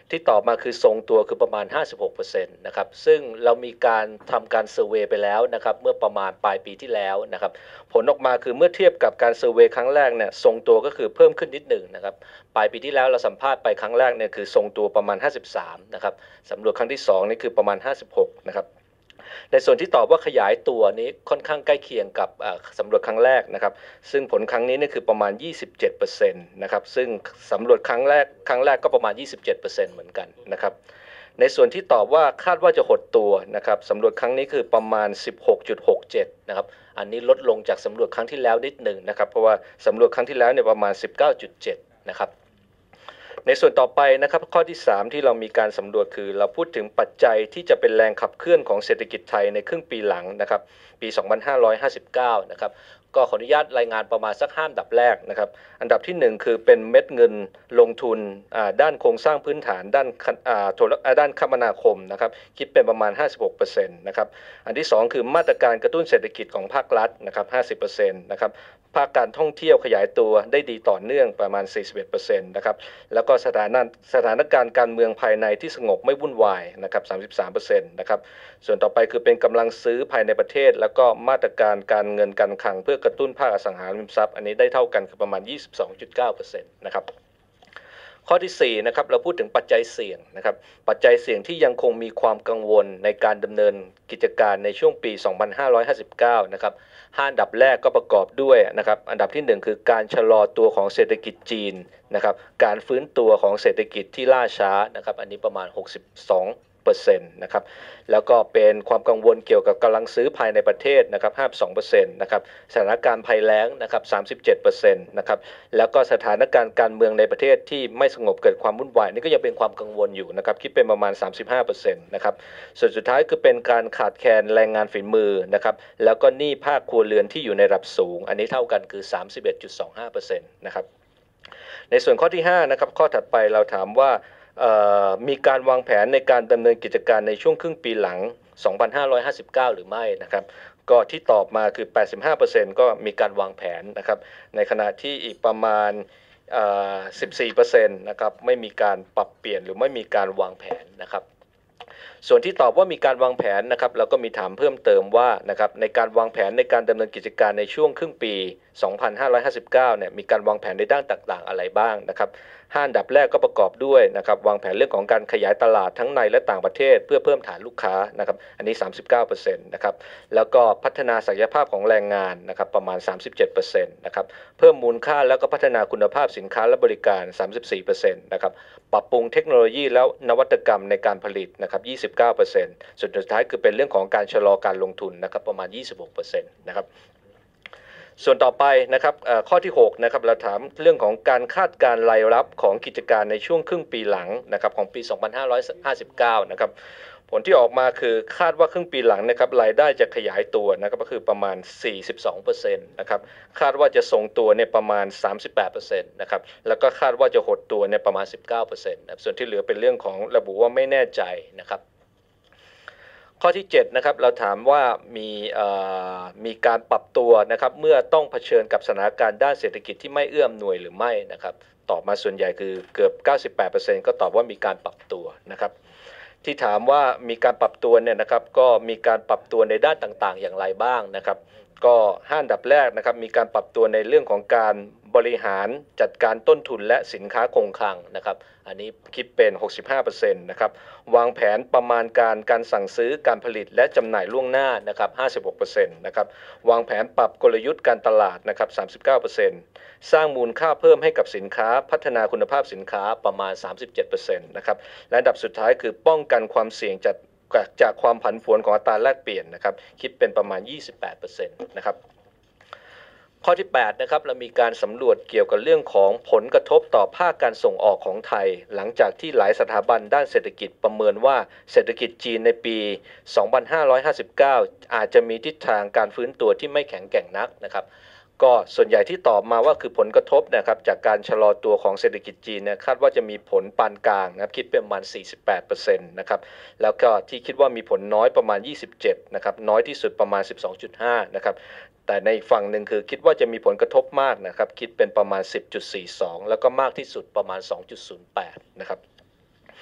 ที่ตอบมาคือทรงตัวคือประมาณ ห้าสิบหกเปอร์เซ็นต์ นะครับซึ่งเรามีการทำการเซอร์เวย์ไปแล้วนะครับเมื่อประมาณปลายปีที่แล้วนะครับผลออกมาคือเมื่อเทียบกับการเซอร์เวย์ครั้งแรกเนี่ยทรงตัวก็คือเพิ่มขึ้นนิดหนึ่งนะครับปลายปีที่แล้วเราสัมภาษณ์ไปครั้งแรกเนี่ยคือทรงตัวประมาณห้าสิบสามนะครับสำรวจครั้งที่สองนี่คือประมาณห้าสิบหกนะครับในส่วนที่ตอบว่าขยายตัวนี้ค่อนข้างใกล้เคียงกับสำรวจครั้งแรกนะครับซึ่งผลครั้งนี้นี่คือประมาณ ยี่สิบเจ็ดเปอร์เซ็นต์ นะครับซึ่งสำรวจครั้งแรกครั้งแรกก็ประมาณ ยี่สิบเจ็ดเปอร์เซ็นต์ เหมือนกันนะครับในส่วนที่ตอบว่าคาดว่าจะหดตัวนะครับสำรวจครั้งนี้คือประมาณ สิบหกจุดหกเจ็ด นะครับอันนี้ลดลงจากสำรวจครั้งที่แล้วนิดหนึ่งนะครับเพราะว่าสำรวจครั้งที่แล้วเนี่ยประมาณ สิบเก้าจุดเจ็ด นะครับในส่วนต่อไปนะครับข้อที่สามที่เรามีการสำรวจคือเราพูดถึงปัจจัยที่จะเป็นแรงขับเคลื่อนของเศรษฐกิจไทยในครึ่งปีหลังนะครับปีสองพันห้าร้อยห้าสิบเก้านะครับก็ขออนุญาตรายงานประมาณสักห้าอันดับแรกนะครับอันดับที่หนึ่งคือเป็นเม็ดเงินลงทุนด้านโครงสร้างพื้นฐานด้านด้านคมนาคมนะครับคิดเป็นประมาณ ห้าสิบหกเปอร์เซ็นต์ นะครับอันที่สองคือมาตรการกระตุ้นเศรษฐกิจของภาครัฐนะครับ ห้าสิบเปอร์เซ็นต์ นะครับภาคการท่องเที่ยวขยายตัวได้ดีต่อเนื่องประมาณ สี่สิบเอ็ดเปอร์เซ็นต์ นะครับแล้วก็สถานะสถานการณ์การเมืองภายในที่สงบไม่วุ่นวายนะครับ สามสิบสามเปอร์เซ็นต์ นะครับส่วนต่อไปคือเป็นกำลังซื้อภายในประเทศแล้วก็มาตรการการเงินการคลังเพื่อกระตุ้นภาคอสังหาริมทรัพย์อันนี้ได้เท่ากันคือประมาณ ยี่สิบสองจุดเก้าเปอร์เซ็นต์ นะครับข้อที่สี่นะครับเราพูดถึงปัจจัยเสี่ยงนะครับปัจจัยเสี่ยงที่ยังคงมีความกังวลในการดำเนินกิจการในช่วงปีสองพันห้าร้อยห้าสิบเก้านะครับห้าอันดับแรกก็ประกอบด้วยนะครับอันดับที่หนึ่งคือการชะลอตัวของเศรษฐกิจจีนนะครับการฟื้นตัวของเศรษฐกิจที่ล่าช้านะครับอันนี้ประมาณหกสิบสองเปอร์เซ็นต์ นะครับแล้วก็เป็นความกังวลเกี่ยวกับกำลังซื้อภายในประเทศนะครับ ห้าสิบสองเปอร์เซ็นต์ นะครับสถานการณ์ภัยแล้งนะครับ สามสิบเจ็ดเปอร์เซ็นต์ นะครับแล้วก็สถานการณ์การเมืองในประเทศที่ไม่สงบเกิดความวุ่นวายนี่ก็ยังเป็นความกังวลอยู่นะครับคิดเป็นประมาณ สามสิบห้าเปอร์เซ็นต์ นะครับส่วนสุดท้ายคือเป็นการขาดแคลนแรงงานฝีมือนะครับแล้วก็หนี้ภาคครัวเรือนที่อยู่ในระดับสูงอันนี้เท่ากันคือ สามสิบเอ็ดจุดสองห้าเปอร์เซ็นต์ นะครับในส่วนข้อที่ห้านะครับข้อถัดไปเราถามว่ามีการวางแผนในการดำเนินกิจการในช่วงครึ่งปีหลังสองพันห้าร้อยห้าสิบเก้าหรือไม่นะครับก็ที่ตอบมาคือ แปดสิบห้าเปอร์เซ็นต์ ก็มีการวางแผนนะครับในขณะที่อีกประมาณ สิบสี่เปอร์เซ็นต์ นะครับไม่มีการปรับเปลี่ยนหรือไม่มีการวางแผนนะครับส่วนที่ตอบว่ามีการวางแผนนะครับเราก็มีถามเพิ่มเติมว่านะครับในการวางแผนในการดำเนินกิจการในช่วงครึ่งปีสองพันห้าร้อยห้าสิบเก้าเนี่ยมีการวางแผนในด้านต่างๆอะไรบ้างนะครับห้าอันดับแรกก็ประกอบด้วยนะครับวางแผนเรื่องของการขยายตลาดทั้งในและต่างประเทศเพื่อเพิ่มฐานลูกค้านะครับอันนี้ สามสิบเก้าเปอร์เซ็นต์ นะครับแล้วก็พัฒนาศักยภาพของแรงงานนะครับประมาณ สามสิบเจ็ดเปอร์เซ็นต์ นะครับเพิ่มมูลค่าแล้วก็พัฒนาคุณภาพสินค้าและบริการ สามสิบสี่เปอร์เซ็นต์ นะครับปรับปรุงเทคโนโลยีแล้วนวัตกรรมในการผลิตนะครับ ยี่สิบเก้าเปอร์เซ็นต์ ส่วนสุดท้ายคือเป็นเรื่องของการชะลอการลงทุนนะครับประมาณ ยี่สิบหกเปอร์เซ็นต์ นะครับส่วนต่อไปนะครับข้อที่หกนะครับเราถามเรื่องของการคาดการณ์รายรับของกิจการในช่วงครึ่งปีหลังนะครับของปีสองพันห้าร้อยห้าสิบเก้านะครับผลที่ออกมาคือคาดว่าครึ่งปีหลังนะครับรายได้จะขยายตัวนะครับก็คือประมาณ สี่สิบสองเปอร์เซ็นต์ นะครับคาดว่าจะทรงตัวเนี่ยประมาณ สามสิบแปดเปอร์เซ็นต์ นะครับแล้วก็คาดว่าจะหดตัวเนี่ยประมาณ สิบเก้าเปอร์เซ็นต์ นะส่วนที่เหลือเป็นเรื่องของระบุว่าไม่แน่ใจนะครับข้อที่เจ็ดนะครับเราถามว่ามีมีการปรับตัวนะครับเมื่อต้องเผชิญกับสถานการณ์ด้านเศรษฐกิจที่ไม่เอื้ออำนวยหรือไม่นะครับตอบมาส่วนใหญ่คือเกือบ เก้าสิบแปดเปอร์เซ็นต์ ก็ตอบว่ามีการปรับตัวนะครับที่ถามว่ามีการปรับตัวเนี่ยนะครับก็มีการปรับตัวในด้านต่างๆอย่างไรบ้างนะครับก็ห้าอันดับแรกนะครับมีการปรับตัวในเรื่องของการบริหารจัดการต้นทุนและสินค้าคงคลังนะครับอันนี้คิดเป็น หกสิบห้าเปอร์เซ็นต์ นะครับวางแผนประมาณการการสั่งซื้อการผลิตและจำหน่ายล่วงหน้านะครับ ห้าสิบหกเปอร์เซ็นต์ นะครับวางแผนปรับกลยุทธ์การตลาดนะครับ สามสิบเก้าเปอร์เซ็นต์ สร้างมูลค่าเพิ่มให้กับสินค้าพัฒนาคุณภาพสินค้าประมาณ สามสิบเจ็ดเปอร์เซ็นต์ นะครับและอันดับสุดท้ายคือป้องกันความเสี่ยงจากจากความผันผวนของอัตราแลกเปลี่ยนนะครับคิดเป็นประมาณ ยี่สิบแปดเปอร์เซ็นต์ นะครับข้อที่แปดนะครับเรามีการสำรวจเกี่ยวกับเรื่องของผลกระทบต่อภาคการส่งออกของไทยหลังจากที่หลายสถาบันด้านเศรษฐกิจประเมินว่าเศรษฐกิจจีนในปีสองพันห้าร้อยห้าสิบเก้าอาจจะมีทิศทางการฟื้นตัวที่ไม่แข็งแกร่งนักนะครับก็ส่วนใหญ่ที่ตอบมาว่าคือผลกระทบนะครับจากการชะลอตัวของเศรษฐกิจจีนเนี่ยคาดว่าจะมีผลปานกลางนะครับคิดเป็นประมาณ สี่สิบแปดเปอร์เซ็นต์ นะครับแล้วก็ที่คิดว่ามีผลน้อยประมาณ ยี่สิบเจ็ดนะครับน้อยที่สุดประมาณ สิบสองจุดห้า นะครับแต่ในฝั่งหนึ่งคือคิดว่าจะมีผลกระทบมากนะครับคิดเป็นประมาณ สิบจุดสี่สอง แล้วก็มากที่สุดประมาณ สองจุดศูนย์แปด นะครับ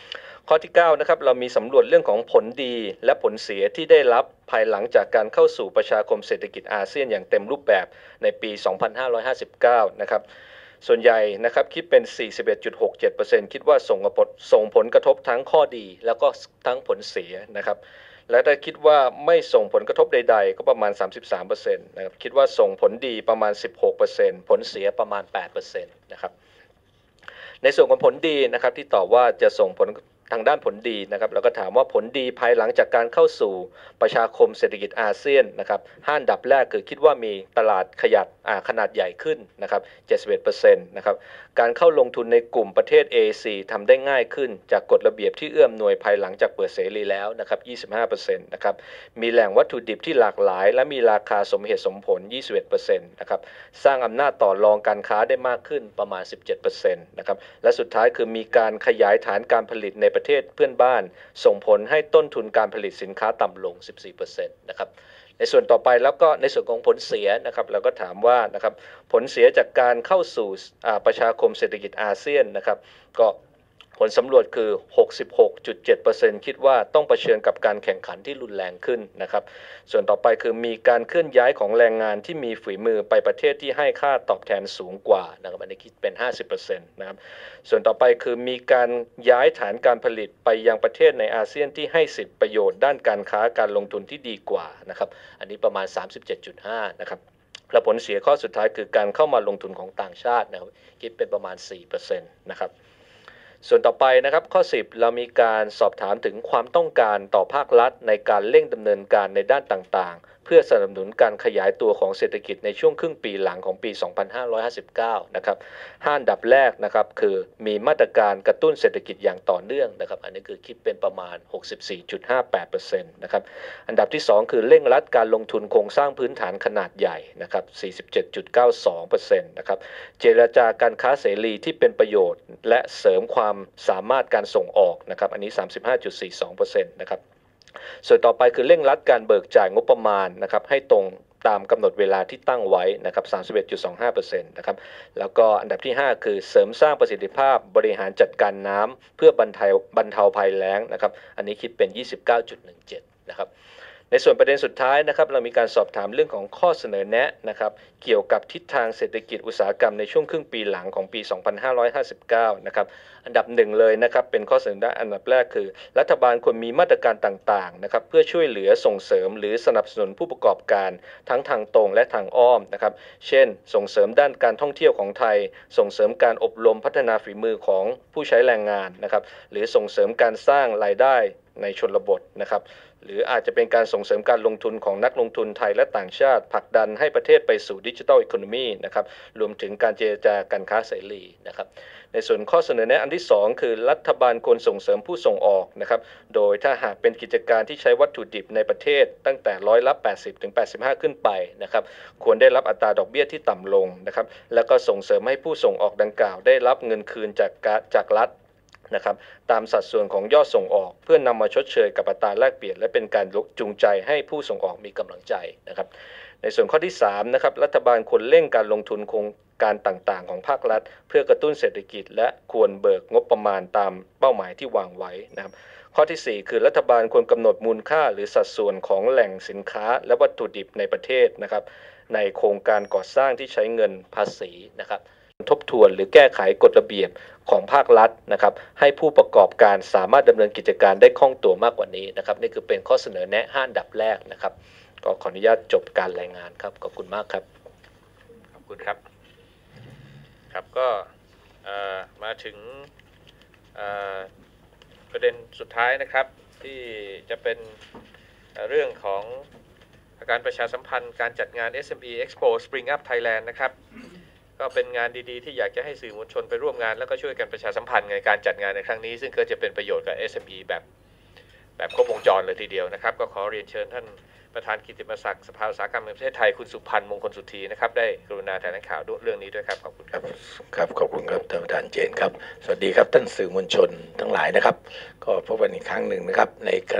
ข้อที่เก้านะครับเรามีสำรวจเรื่องของผลดีและผลเสียที่ได้รับภายหลังจากการเข้าสู่ประชาคมเศรษฐกิจอาเซียนอย่างเต็มรูปแบบในปี สองพันห้าร้อยห้าสิบเก้า นะครับส่วนใหญ่นะครับคิดเป็น สี่สิบเอ็ดจุดหกเจ็ดเปอร์เซ็นต์ คิดว่าส่งผลส่งผลกระทบทั้งข้อดีแล้วก็ทั้งผลเสียนะครับและถ้าคิดว่าไม่ส่งผลกระทบใดๆก็ประมาณ สามสิบสามเปอร์เซ็นต์ นะครับคิดว่าส่งผลดีประมาณ สิบหกเปอร์เซ็นต์ ผลเสียประมาณ แปดเปอร์เซ็นต์ นะครับในส่วนของผลดีนะครับที่ตอบว่าจะส่งผลทางด้านผลดีนะครับแล้วก็ถามว่าผลดีภายหลังจากการเข้าสู่ประชาคมเศรษฐกิจอาเซียนนะครับห้าอันดับแรกคือคิดว่ามีตลาดขยับขนาดใหญ่ขึ้นนะครับ เจ็ดสิบเอ็ดเปอร์เซ็นต์ นะครับการเข้าลงทุนในกลุ่มประเทศ เอ ซี ทำได้ง่ายขึ้นจากกฎระเบียบที่เอื้อมหน่วยภายหลังจากเปิดเสรีแล้วนะครับ ยี่สิบห้าเปอร์เซ็นต์ นะครับมีแหล่งวัตถุดิบที่หลากหลายและมีราคาสมเหตุสมผล ยี่สิบเอ็ดเปอร์เซ็นต์ นะครับสร้างอำนาจต่อรองการค้าได้มากขึ้นประมาณ สิบเจ็ดเปอร์เซ็นต์ นะครับและสุดท้ายคือมีการขยายฐานการผลิตในประเทศเพื่อนบ้านส่งผลให้ต้นทุนการผลิตสินค้าต่ำลง สิบสี่เปอร์เซ็นต์ นะครับในส่วนต่อไปแล้วก็ในส่วนของผลเสียนะครับเราก็ถามว่านะครับผลเสียจากการเข้าสู่ประชาคมเศรษฐกิจอาเซียนนะครับก็ผลสำรวจคือ หกสิบหกจุดเจ็ดเปอร์เซ็นต์ คิดว่าต้องเผชิญกับการแข่งขันที่รุนแรงขึ้นนะครับส่วนต่อไปคือมีการเคลื่อนย้ายของแรงงานที่มีฝีมือไปประเทศที่ให้ค่าตอบแทนสูงกว่านะครับอันนี้คิดเป็น ห้าสิบเปอร์เซ็นต์ นะครับส่วนต่อไปคือมีการย้ายฐานการผลิตไปยังประเทศในอาเซียนที่ให้สิทธิประโยชน์ด้านการค้าการลงทุนที่ดีกว่านะครับอันนี้ประมาณ สามสิบเจ็ดจุดห้า นะครับและผลเสียข้อสุดท้ายคือการเข้ามาลงทุนของต่างชาตินะครับคิดเป็นประมาณ สี่เปอร์เซ็นต์ นะครับส่วนต่อไปนะครับข้อสิบเรามีการสอบถามถึงความต้องการต่อภาครัฐในการเร่งดำเนินการในด้านต่างๆเพื่อสนับสนุนการขยายตัวของเศรษฐกิจในช่วงครึ่งปีหลังของปี สองพันห้าร้อยห้าสิบเก้า นะครับห้าอันดับแรกนะครับคือมีมาตรการกระตุ้นเศรษฐกิจอย่างต่อเนื่องนะครับอันนี้คือคิดเป็นประมาณ หกสิบสี่จุดห้าแปดเปอร์เซ็นต์ นะครับอันดับที่สองคือเร่งรัดการลงทุนโครงสร้างพื้นฐานขนาดใหญ่นะครับ สี่สิบเจ็ดจุดเก้าสองเปอร์เซ็นต์ นะครับเจรจาการค้าเสรีที่เป็นประโยชน์และเสริมความสามารถการส่งออกนะครับอันนี้ สามสิบห้าจุดสี่สองเปอร์เซ็นต์ นะครับส่วนต่อไปคือเร่งรัดการเบิกจ่ายงบประมาณนะครับให้ตรงตามกำหนดเวลาที่ตั้งไว้นะครับ สามสิบเอ็ดจุดสองห้าเปอร์เซ็นต์ นะครับแล้วก็อันดับที่ห้าคือเสริมสร้างประสิทธิภาพบริหารจัดการน้ำเพื่อบรรเทาบรรเทาภัยแล้งนะครับอันนี้คิดเป็น ยี่สิบเก้าจุดหนึ่งเจ็ด นะครับในส่วนประเด็นสุดท้ายนะครับเรามีการสอบถามเรื่องของข้อเสนอแนะนะครับเกี่ยวกับทิศทางเศรษฐกิจอุตสาหกรรมในช่วงครึ่งปีหลังของปี สองพันห้าร้อยห้าสิบเก้า นะครับอันดับหนึ่งเลยนะครับเป็นข้อเสนอแนะอันดับแรกคือรัฐบาลควรมีมาตรการต่างๆนะครับเพื่อช่วยเหลือส่งเสริมหรือสนับสนุนผู้ประกอบการทั้งทางตรงและทางอ้อมนะครับเช่นส่งเสริมด้านการท่องเที่ยวของไทยส่งเสริมการอบรมพัฒนาฝีมือของผู้ใช้แรงงานนะครับหรือส่งเสริมการสร้างรายได้ในชนบทนะครับหรืออาจจะเป็นการส่งเสริมการลงทุนของนักลงทุนไทยและต่างชาติผลักดันให้ประเทศไปสู่ดิจิทัลอีโคโนมีนะครับรวมถึงการเจรจาการค้าเสรีนะครับในส่วนข้อเสนอแนะอันที่สองคือรัฐบาลควรส่งเสริมผู้ส่งออกนะครับโดยถ้าหากเป็นกิจการที่ใช้วัตถุดิบในประเทศตั้งแต่ร้อยละแปดสิบถึงแปดสิบห้าขึ้นไปนะครับควรได้รับอัตราดอกเบี้ยที่ต่ำลงนะครับแล้วก็ส่งเสริมให้ผู้ส่งออกดังกล่าวได้รับเงินคืนจากจากรัฐนะครับตามสัดส่วนของยอดส่งออกเพื่อนำมาชดเชยกับอัตราแลกเปลี่ยนและเป็นการจูงใจให้ผู้ส่งออกมีกำลังใจนะครับในส่วนข้อที่สามนะครับรัฐบาลควรเร่งการลงทุนโครงการต่างๆของภาครัฐเพื่อกระตุ้นเศรษฐกิจและควรเบิกงบประมาณตามเป้าหมายที่วางไว้นะครับข้อที่สี่คือรัฐบาลควรกำหนดมูลค่าหรือสัดส่วนของแหล่งสินค้าและวัตถุดิบในประเทศนะครับในโครงการก่อสร้างที่ใช้เงินภาษีนะครับทบทวนหรือแก้ไขกฎระเบียบของภาครัฐนะครับให้ผู้ประกอบการสามารถดำเนินกิจการได้คล่องตัวมากกว่านี้นะครับนี่คือเป็นข้อเสนอแนะห้าอันดับแรกนะครับก็ขออนุญาตจบการรายงานครับขอบคุณมากครับขอบคุณครับครับก็มาถึงประเด็นสุดท้ายนะครับที่จะเป็นเรื่องของการประชาสัมพันธ์การจัดงาน เอส เอ็ม อี Expo Spring Up Thailand นะครับก็เป็นงานดีๆที่อยากจะให้สื่อมวลชนไปร่วมงานแล้วก็ช่วยกันประชาสัมพันธ์ในการจัดงานในครั้งนี้ซึ่งก็จะเป็นประโยชน์กับ เอส เอ็ม อี แบบแบบครบวงจรเลยทีเดียวนะครับก็ขอเรียนเชิญท่านประธานกิตติมศักดิ์สภาอุตสาหกรรมแห่งประเทศไทยคุณสุพันธ์มงคลสุธีนะครับได้กรุณาแถลงข่าวเรื่องนี้ด้วยครับขอบคุณครับครับขอบคุณครับท่านประธานเจนครับสวัสดีครับท่านสื่อมวลชนทั้งหลายนะครับก็พบกันอีกครั้งหนึ่งนะครับในคณะ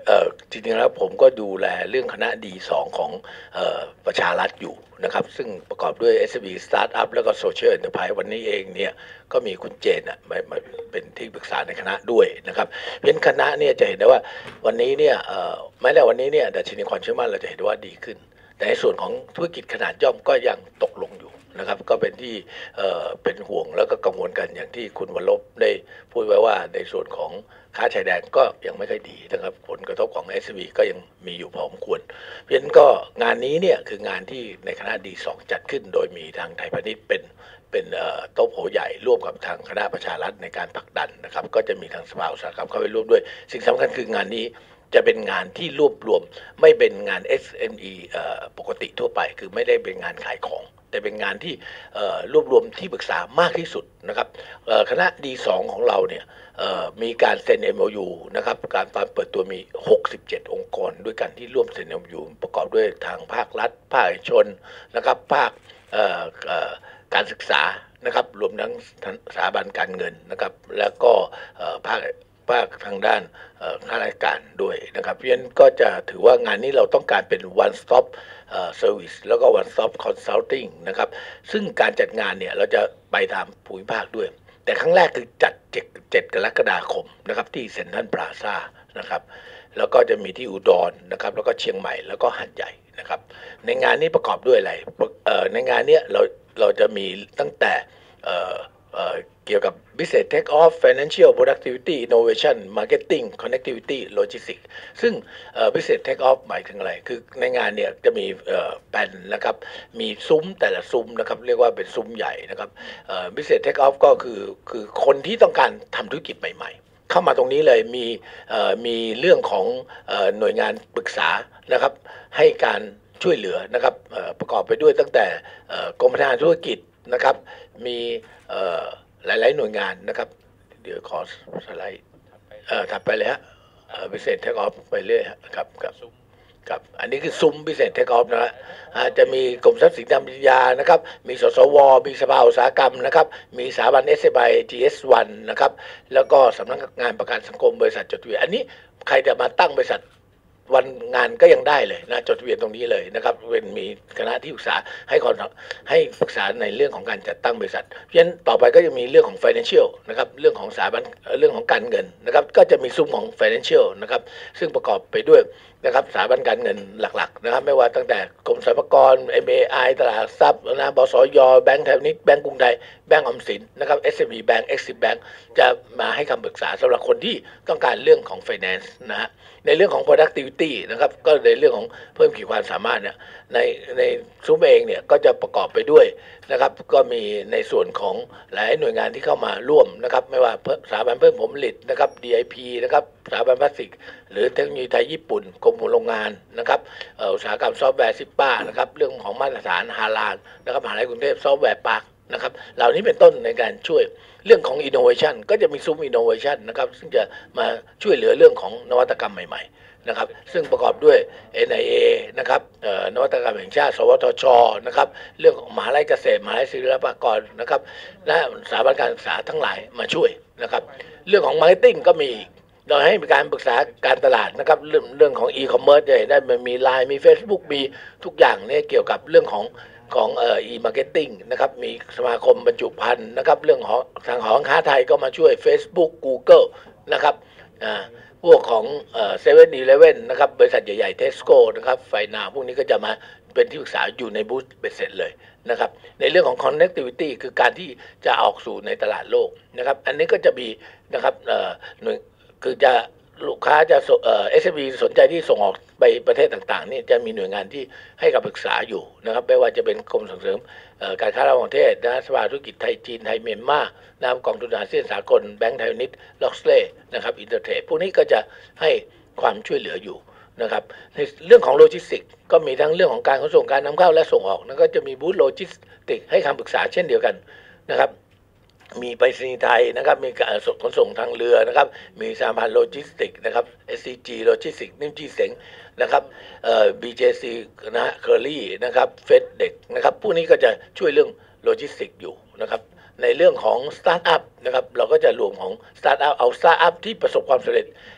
เอ่อจริงๆแล้วผมก็ดูแลเรื่องคณะ ดี สอง ของเอ่อประชารัฐอยู่นะครับซึ่งประกอบด้วย เอส เอ็ม อี Startup แล้วก็ Social Enterprise วันนี้เองเนี่ยก็มีคุณเจนอ่ะมามาเป็นที่ปรึกษาในคณะด้วยนะครับเพราะฉะนั้นคณะเนี่ยจะเห็นได้ว่าวันนี้เนี่ยเอ่อแม้แต่วันนี้เนี่ยดัชนีความเชื่อมั่นเราจะเห็นว่าดีขึ้นแต่ในส่วนของธุรกิจขนาดย่อมก็ยังตกลงอยู่นะครับก็เป็นที่เอ่อเป็นห่วงแล้วก็กังวลกันอย่างที่คุณวรลบได้พูดไว้ว่าในส่วนของค้าชายแดนก็ยังไม่ค่อยดีนะครับผลกระทบของ เอส บี ก็ยังมีอยู่พอสมควรเพราะฉะนั้นก็งานนี้เนี่ยคืองานที่ในคณะ ดี สอง จัดขึ้นโดยมีทางไทยพาณิชย์เป็นเป็นโต๊ะโผใหญ่ร่วมกับทางคณะประชารัฐในการผลักดันนะครับก็จะมีทางสภาอุตสาหกรรมเข้าไปร่วมด้วยสิ่งสำคัญคืองานนี้จะเป็นงานที่รวบรวมไม่เป็นงาน เอส เอ็ม อี ปกติทั่วไปคือไม่ได้เป็นงานขายของแต่เป็นงานที่รวบรวมที่ปรึกษามากที่สุดนะครับคณะ ดี สอง ของเราเนี่ยมีการเซ็น เอ็ม โอ ยู นะครับการตอนเปิดตัวมีหกสิบเจ็ดองค์กรด้วยกันที่ร่วมเซ็น เอ็ม โอ ยู ประกอบด้วยทางภาครัฐภาคเอกชนนะครับภาคการศึกษานะครับรวมทั้งสถาบันการเงินนะครับแล้วก็ภาคภาคทางด้านข้าราชการด้วยนะครับเพราะฉะนั้นก็จะถือว่างานนี้เราต้องการเป็น one stop service แล้วก็ one stop consulting นะครับซึ่งการจัดงานเนี่ยเราจะไปตามภูมิภาคด้วยแต่ครั้งแรกคือจัดเจ็ดกรกฎาคมนะครับที่เซ็นทรัลพลาซ่านะครับแล้วก็จะมีที่อุดรนะครับแล้วก็เชียงใหม่แล้วก็หาดใหญ่นะครับในงานนี้ประกอบด้วยอะไรในงานนี้เราเราจะมีตั้งแต่เกี่ยวกับ Business Take Off Financial Productivity Innovation Marketing Connectivity Logistics ซึ่ง Business Take Off หมายถึงอะไรคือในงานเนี่ยจะมีแปลนนะครับมีซุ้มแต่ละซุ้มนะครับเรียกว่าเป็นซุ้มใหญ่นะครับ Business Take Off ก็คือคือคนที่ต้องการทำธุรกิจใหม่ๆเข้ามาตรงนี้เลยมีมีเรื่องของหน่วยงานปรึกษานะครับให้การช่วยเหลือนะครับประกอบไปด้วยตั้งแต่กรมพัฒนาธุรกิจนะครับมีหลายๆหน่วยงานนะครับเดี๋ยวขอสไลด์ถัดไปเลยฮะพิเศษเทคออฟไปเรื่อยครับครับครับอันนี้คือซุ้มพิเศษเทคออฟนะฮะจะมีกรมทรัพย์สินทางปัญญานะครับมีสสวมีสภาอุตสาหกรรมนะครับมีสถาบัน เอส เอ็ม ไอ จี เอส วัน นะครับแล้วก็สำนักงานประกันสังคมบริษัทจดทะเบียนอันนี้ใครจะมาตั้งบริษัทวันงานก็ยังได้เลยนะจดทะเบียนตรงนี้เลยนะครับเป็นมีคณะที่ปรึกษาให้คนให้ปรึกษาในเรื่องของการจัดตั้งบริษัทเพราะฉะนั้นต่อไปก็จะมีเรื่องของ financial นะครับเรื่องของสถาบันเรื่องของการเงินนะครับก็จะมีซุ้มของ financial นะครับซึ่งประกอบไปด้วยนะครับสถาบันการเงินหลักๆนะครับไม่ว่าตั้งแต่กรมสรรพากร เอ็ม เอ ไอ ตลาดทรัพย์นะบสย.แบงก์ไทยพาณิชย์แบงก์กรุงไทยแบงก์ออมสินนะครับ เอส เอ็ม อี Bank Exim Bank จะมาให้คำปรึกษาสำหรับคนที่ต้องการเรื่องของ finance นะฮะในเรื่องของ productivity นะครับก็ในเรื่องของเพิ่มขีดความสามารถเนี่ยในในซุ้มเองเนี่ยก็จะประกอบไปด้วยนะครับก็มีในส่วนของหลายหน่วยงานที่เข้ามาร่วมนะครับไม่ว่าสถาบันเพิ่มผลผลิตนะครับ ดี ไอ พี นะครับสถาบันพลาสติกหรือเทคโนโลยีไทยญี่ปุ่นกรมโรงงานนะครับอุตสาหกรรมซอฟต์แวร์ซิปป้านะครับเรื่องของมาตรฐานฮาลาลนะครับมหาวิทยาลัยกรุงเทพซอฟต์แวร์พาร์คนะครับเหล่านี้เป็นต้นในการช่วยเรื่องของ innovation ก็จะมีซุ้ม innovation นะครับซึ่งจะมาช่วยเหลือเรื่องของนวัตกรรมใหม่ๆนะครับซึ่งประกอบด้วย เอ็น ไอ เอ นะครับนวัตกรรมแห่งชาติสวทชนะครับเรื่องของมหาวิทยาลัยเกษตรมหาวิทยาลัยศิลปากรนะครับและสถาบันการศึกษาทั้งหลายมาช่วยนะครับเรื่องของ marketing ก็มีเราให้มีการปรึกษาการตลาดนะครับเรื่องเรื่องของ e-commerce ได้มันมี ไลน์ มี Facebook มีทุกอย่างเนี่ยเกี่ยวกับเรื่องของของเอ่อ e-marketing นะครับมีสมาคมบรรจุภัณฑ์นะครับเรื่องของทางหอการค้าไทยก็มาช่วย Facebook Google นะครับอ่าพวกของเอ่อ เซเว่น อีเลฟเว่น นะครับบริษัทใหญ่ๆ Tesco นะครับไฟนาพวกนี้ก็จะมาเป็นที่ปรึกษาอยู่ในบูธเบ็ดเสร็จเลยนะครับในเรื่องของ connectivity คือการที่จะออกสู่ในตลาดโลกนะครับอันนี้ก็จะมีนะครับเอ่อหน่วยคือจะลูกค้าจะเอ่อ เอส เอ็ม อี สนใจที่ส่งออกไปประเทศต่างๆนี่จะมีหน่วยงานที่ให้คำปรึกษาอยู่นะครับไม่ว่าจะเป็นกรมส่งเสริมการค้าระหว่างประเทศนะสภาธุรกิจไทยจีนไทยเมียนมานะครับกองทุนอาเซียนสากลแบงก์ไทยพาณิชย์ล็อกสเล่นะครับอินเตอร์เทรดพวกนี้ก็จะให้ความช่วยเหลืออยู่นะครับในเรื่องของโลจิสติกก็มีทั้งเรื่องของการขนส่งการนำเข้าและส่งออกแล้วก็จะมีบูธโลจิสติกให้คำปรึกษาเช่นเดียวกันนะครับมีไปรษณีย์ไทยนะครับมีการขนส่งทางเรือนะครับมีสหพันธ์โลจิสติกนะครับ เอส ซี จี โลจิสติกนิ่มจีเสงนะครับเอ่อ บี เจ ซี นะฮะเคอรี่นะครับเฟดเด็กนะครับพวกนี้ก็จะช่วยเรื่องโลจิสติกอยู่นะครับในเรื่องของสตาร์ทอัพนะครับเราก็จะรวมของสตาร์ทอัพเอาสตาร์ทอัพที่ประสบความสำเร็จ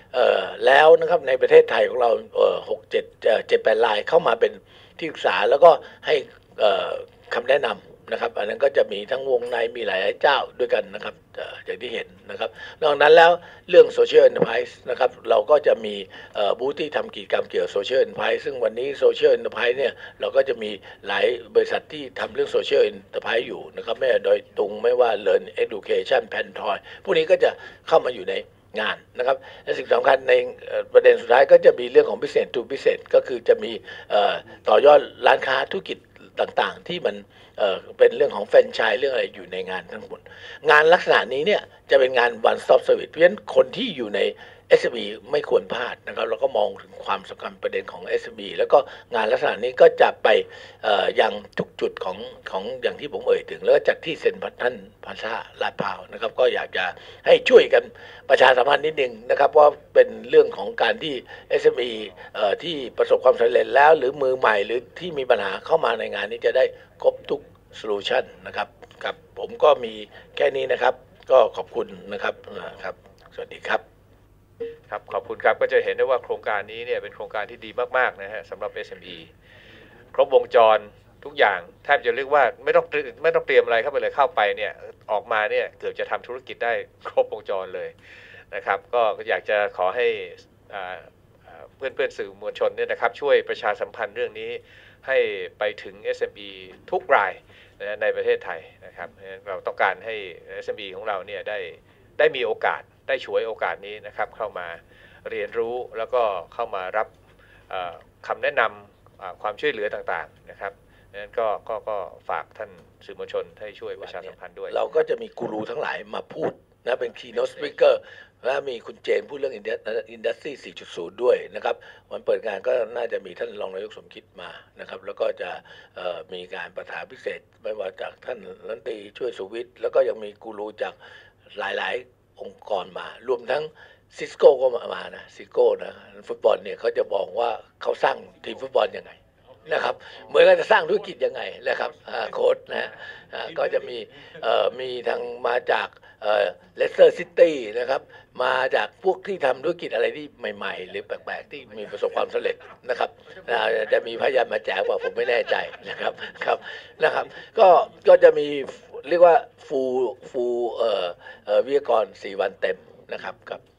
เอ่อแล้วนะครับในประเทศไทยของเราเอ่อหกเจ็ดเอ่อเจ็ดแปดรายเข้ามาเป็นที่ปรึกษาแล้วก็ให้เอ่อคำแนะนำนะครับอันนั้นก็จะมีทั้งวงในมีหลายๆเจ้าด้วยกันนะครับเอ่ออย่างที่เห็นนะครับนอกนั้นแล้วเรื่อง Social Enterprise นะครับเราก็จะมีเอ่อบูธที่ทำกิจกรรมเกี่ยวกับ Social Enterprise ซึ่งวันนี้ Social Enterprise เนี่ยเราก็จะมีหลายบริษัทที่ทำเรื่อง Social Enterprise อยู่นะครับไม่ว่าโดยตรงไม่ว่า Learn Education Pantoy พวกนี้ก็จะเข้ามาอยู่ในงานนะครับและสิ่งสำคัญในประเด็นสุดท้ายก็จะมีเรื่องของ business to business ก็คือจะมีต่อยอดร้านค้าธุรกิจต่างๆที่มันเอ่อเป็นเรื่องของแฟรนไชส์เรื่องอะไรอยู่ในงานทั้งหมดงานลักษณะนี้เนี่ยจะเป็นงาน one stop service เพราะฉะนั้นคนที่อยู่ใน เอส เอ็ม อี ไม่ควรพลาดนะครับเราก็มองถึงความสำคัญประเด็นของ เอส เอ็ม อี แล้วก็งานลักษณะนี้ก็จะไปเอ่อยังทุกจุดของของอย่างที่ผมเอ่ยถึงแล้วก็จัดที่เซ็นทรัลพลาซ่าลาดพร้าวนะครับก็อยากจะให้ช่วยกันประชาสัมพันธ์นิดนึงนะครับว่าเป็นเรื่องของการที่ เอส เอ็ม อี เอ่อที่ประสบความสำเร็จแล้วหรือมือใหม่หรือที่มีปัญหาเข้ามาในงานนี้จะได้ครบทุกโซลูชันนะครับครับผมก็มีแค่นี้นะครับก็ขอบคุณนะครับครับสวัสดีครับครับขอบคุณครับก็จะเห็นได้ว่าโครงการนี้เนี่ยเป็นโครงการที่ดีมากๆนะฮะสำหรับ เอส เอ็ม อี ครบวงจรทุกอย่างแทบจะเรียกว่าไม่ต้องไม่ต้องเตรียมอะไรเข้าไปเลยเข้าไปเนี่ยออกมาเนี่ยเกือบจะทำธุรกิจได้ครบวงจรเลยนะครับก็อยากจะขอให้เพื่อนๆสื่อมวลชนเนี่ยนะครับช่วยประชาสัมพันธ์เรื่องนี้ให้ไปถึง เอส เอ็ม อี ทุกรายในประเทศไทยนะครับเราต้องการให้ เอส เอ็ม อี ของเราเนี่ยได้ได้มีโอกาสได้ฉวยโอกาสนี้นะครับเข้ามาเรียนรู้แล้วก็เข้ามารับคำแนะนำความช่วยเหลือต่างๆนะครับนั้นก็ก็ก็ฝากท่านสื่อมวลชนให้ช่วยประชาสัมพันธ์ด้วยเราก็จะมีกูรูทั้งหลายมาพูดนะเป็น keynote speaker และมีคุณเจนพูดเรื่อง Industry สี่จุดศูนย์ ด้วยนะครับวันเปิดงานก็น่าจะมีท่านรองนายกสมคิดมานะครับแล้วก็จะมีการประถามพิเศษไม่ว่าจากท่านรัฐมนตรีช่วยสุวิทย์แล้วก็ยังมีกูรูจากหลายๆองค์กรมารวมทั้งซิสโก้ก็มามานะซิสโก้นะฟุตบอลเนี่ยเขาจะบอกว่าเขาสร้างทีมฟุตบอลยังไงนะครับเหมือนกับจะสร้างธุรกิจยังไงนะครับโค้ชนะก็จะมีมีทางมาจากเลสเตอร์ซิตี้นะครับมาจากพวกที่ทำธุรกิจอะไรที่ใหม่ๆหรือแปลกๆที่มีประสบความสำเร็จนะครับจะมีพยานมาแจกว่าผมไม่แน่ใจนะครับครับนะครับก็ก็จะมีเรียกว่าฟูฟูเอ่อวิทยากรสี่วันเต็มนะครับครับ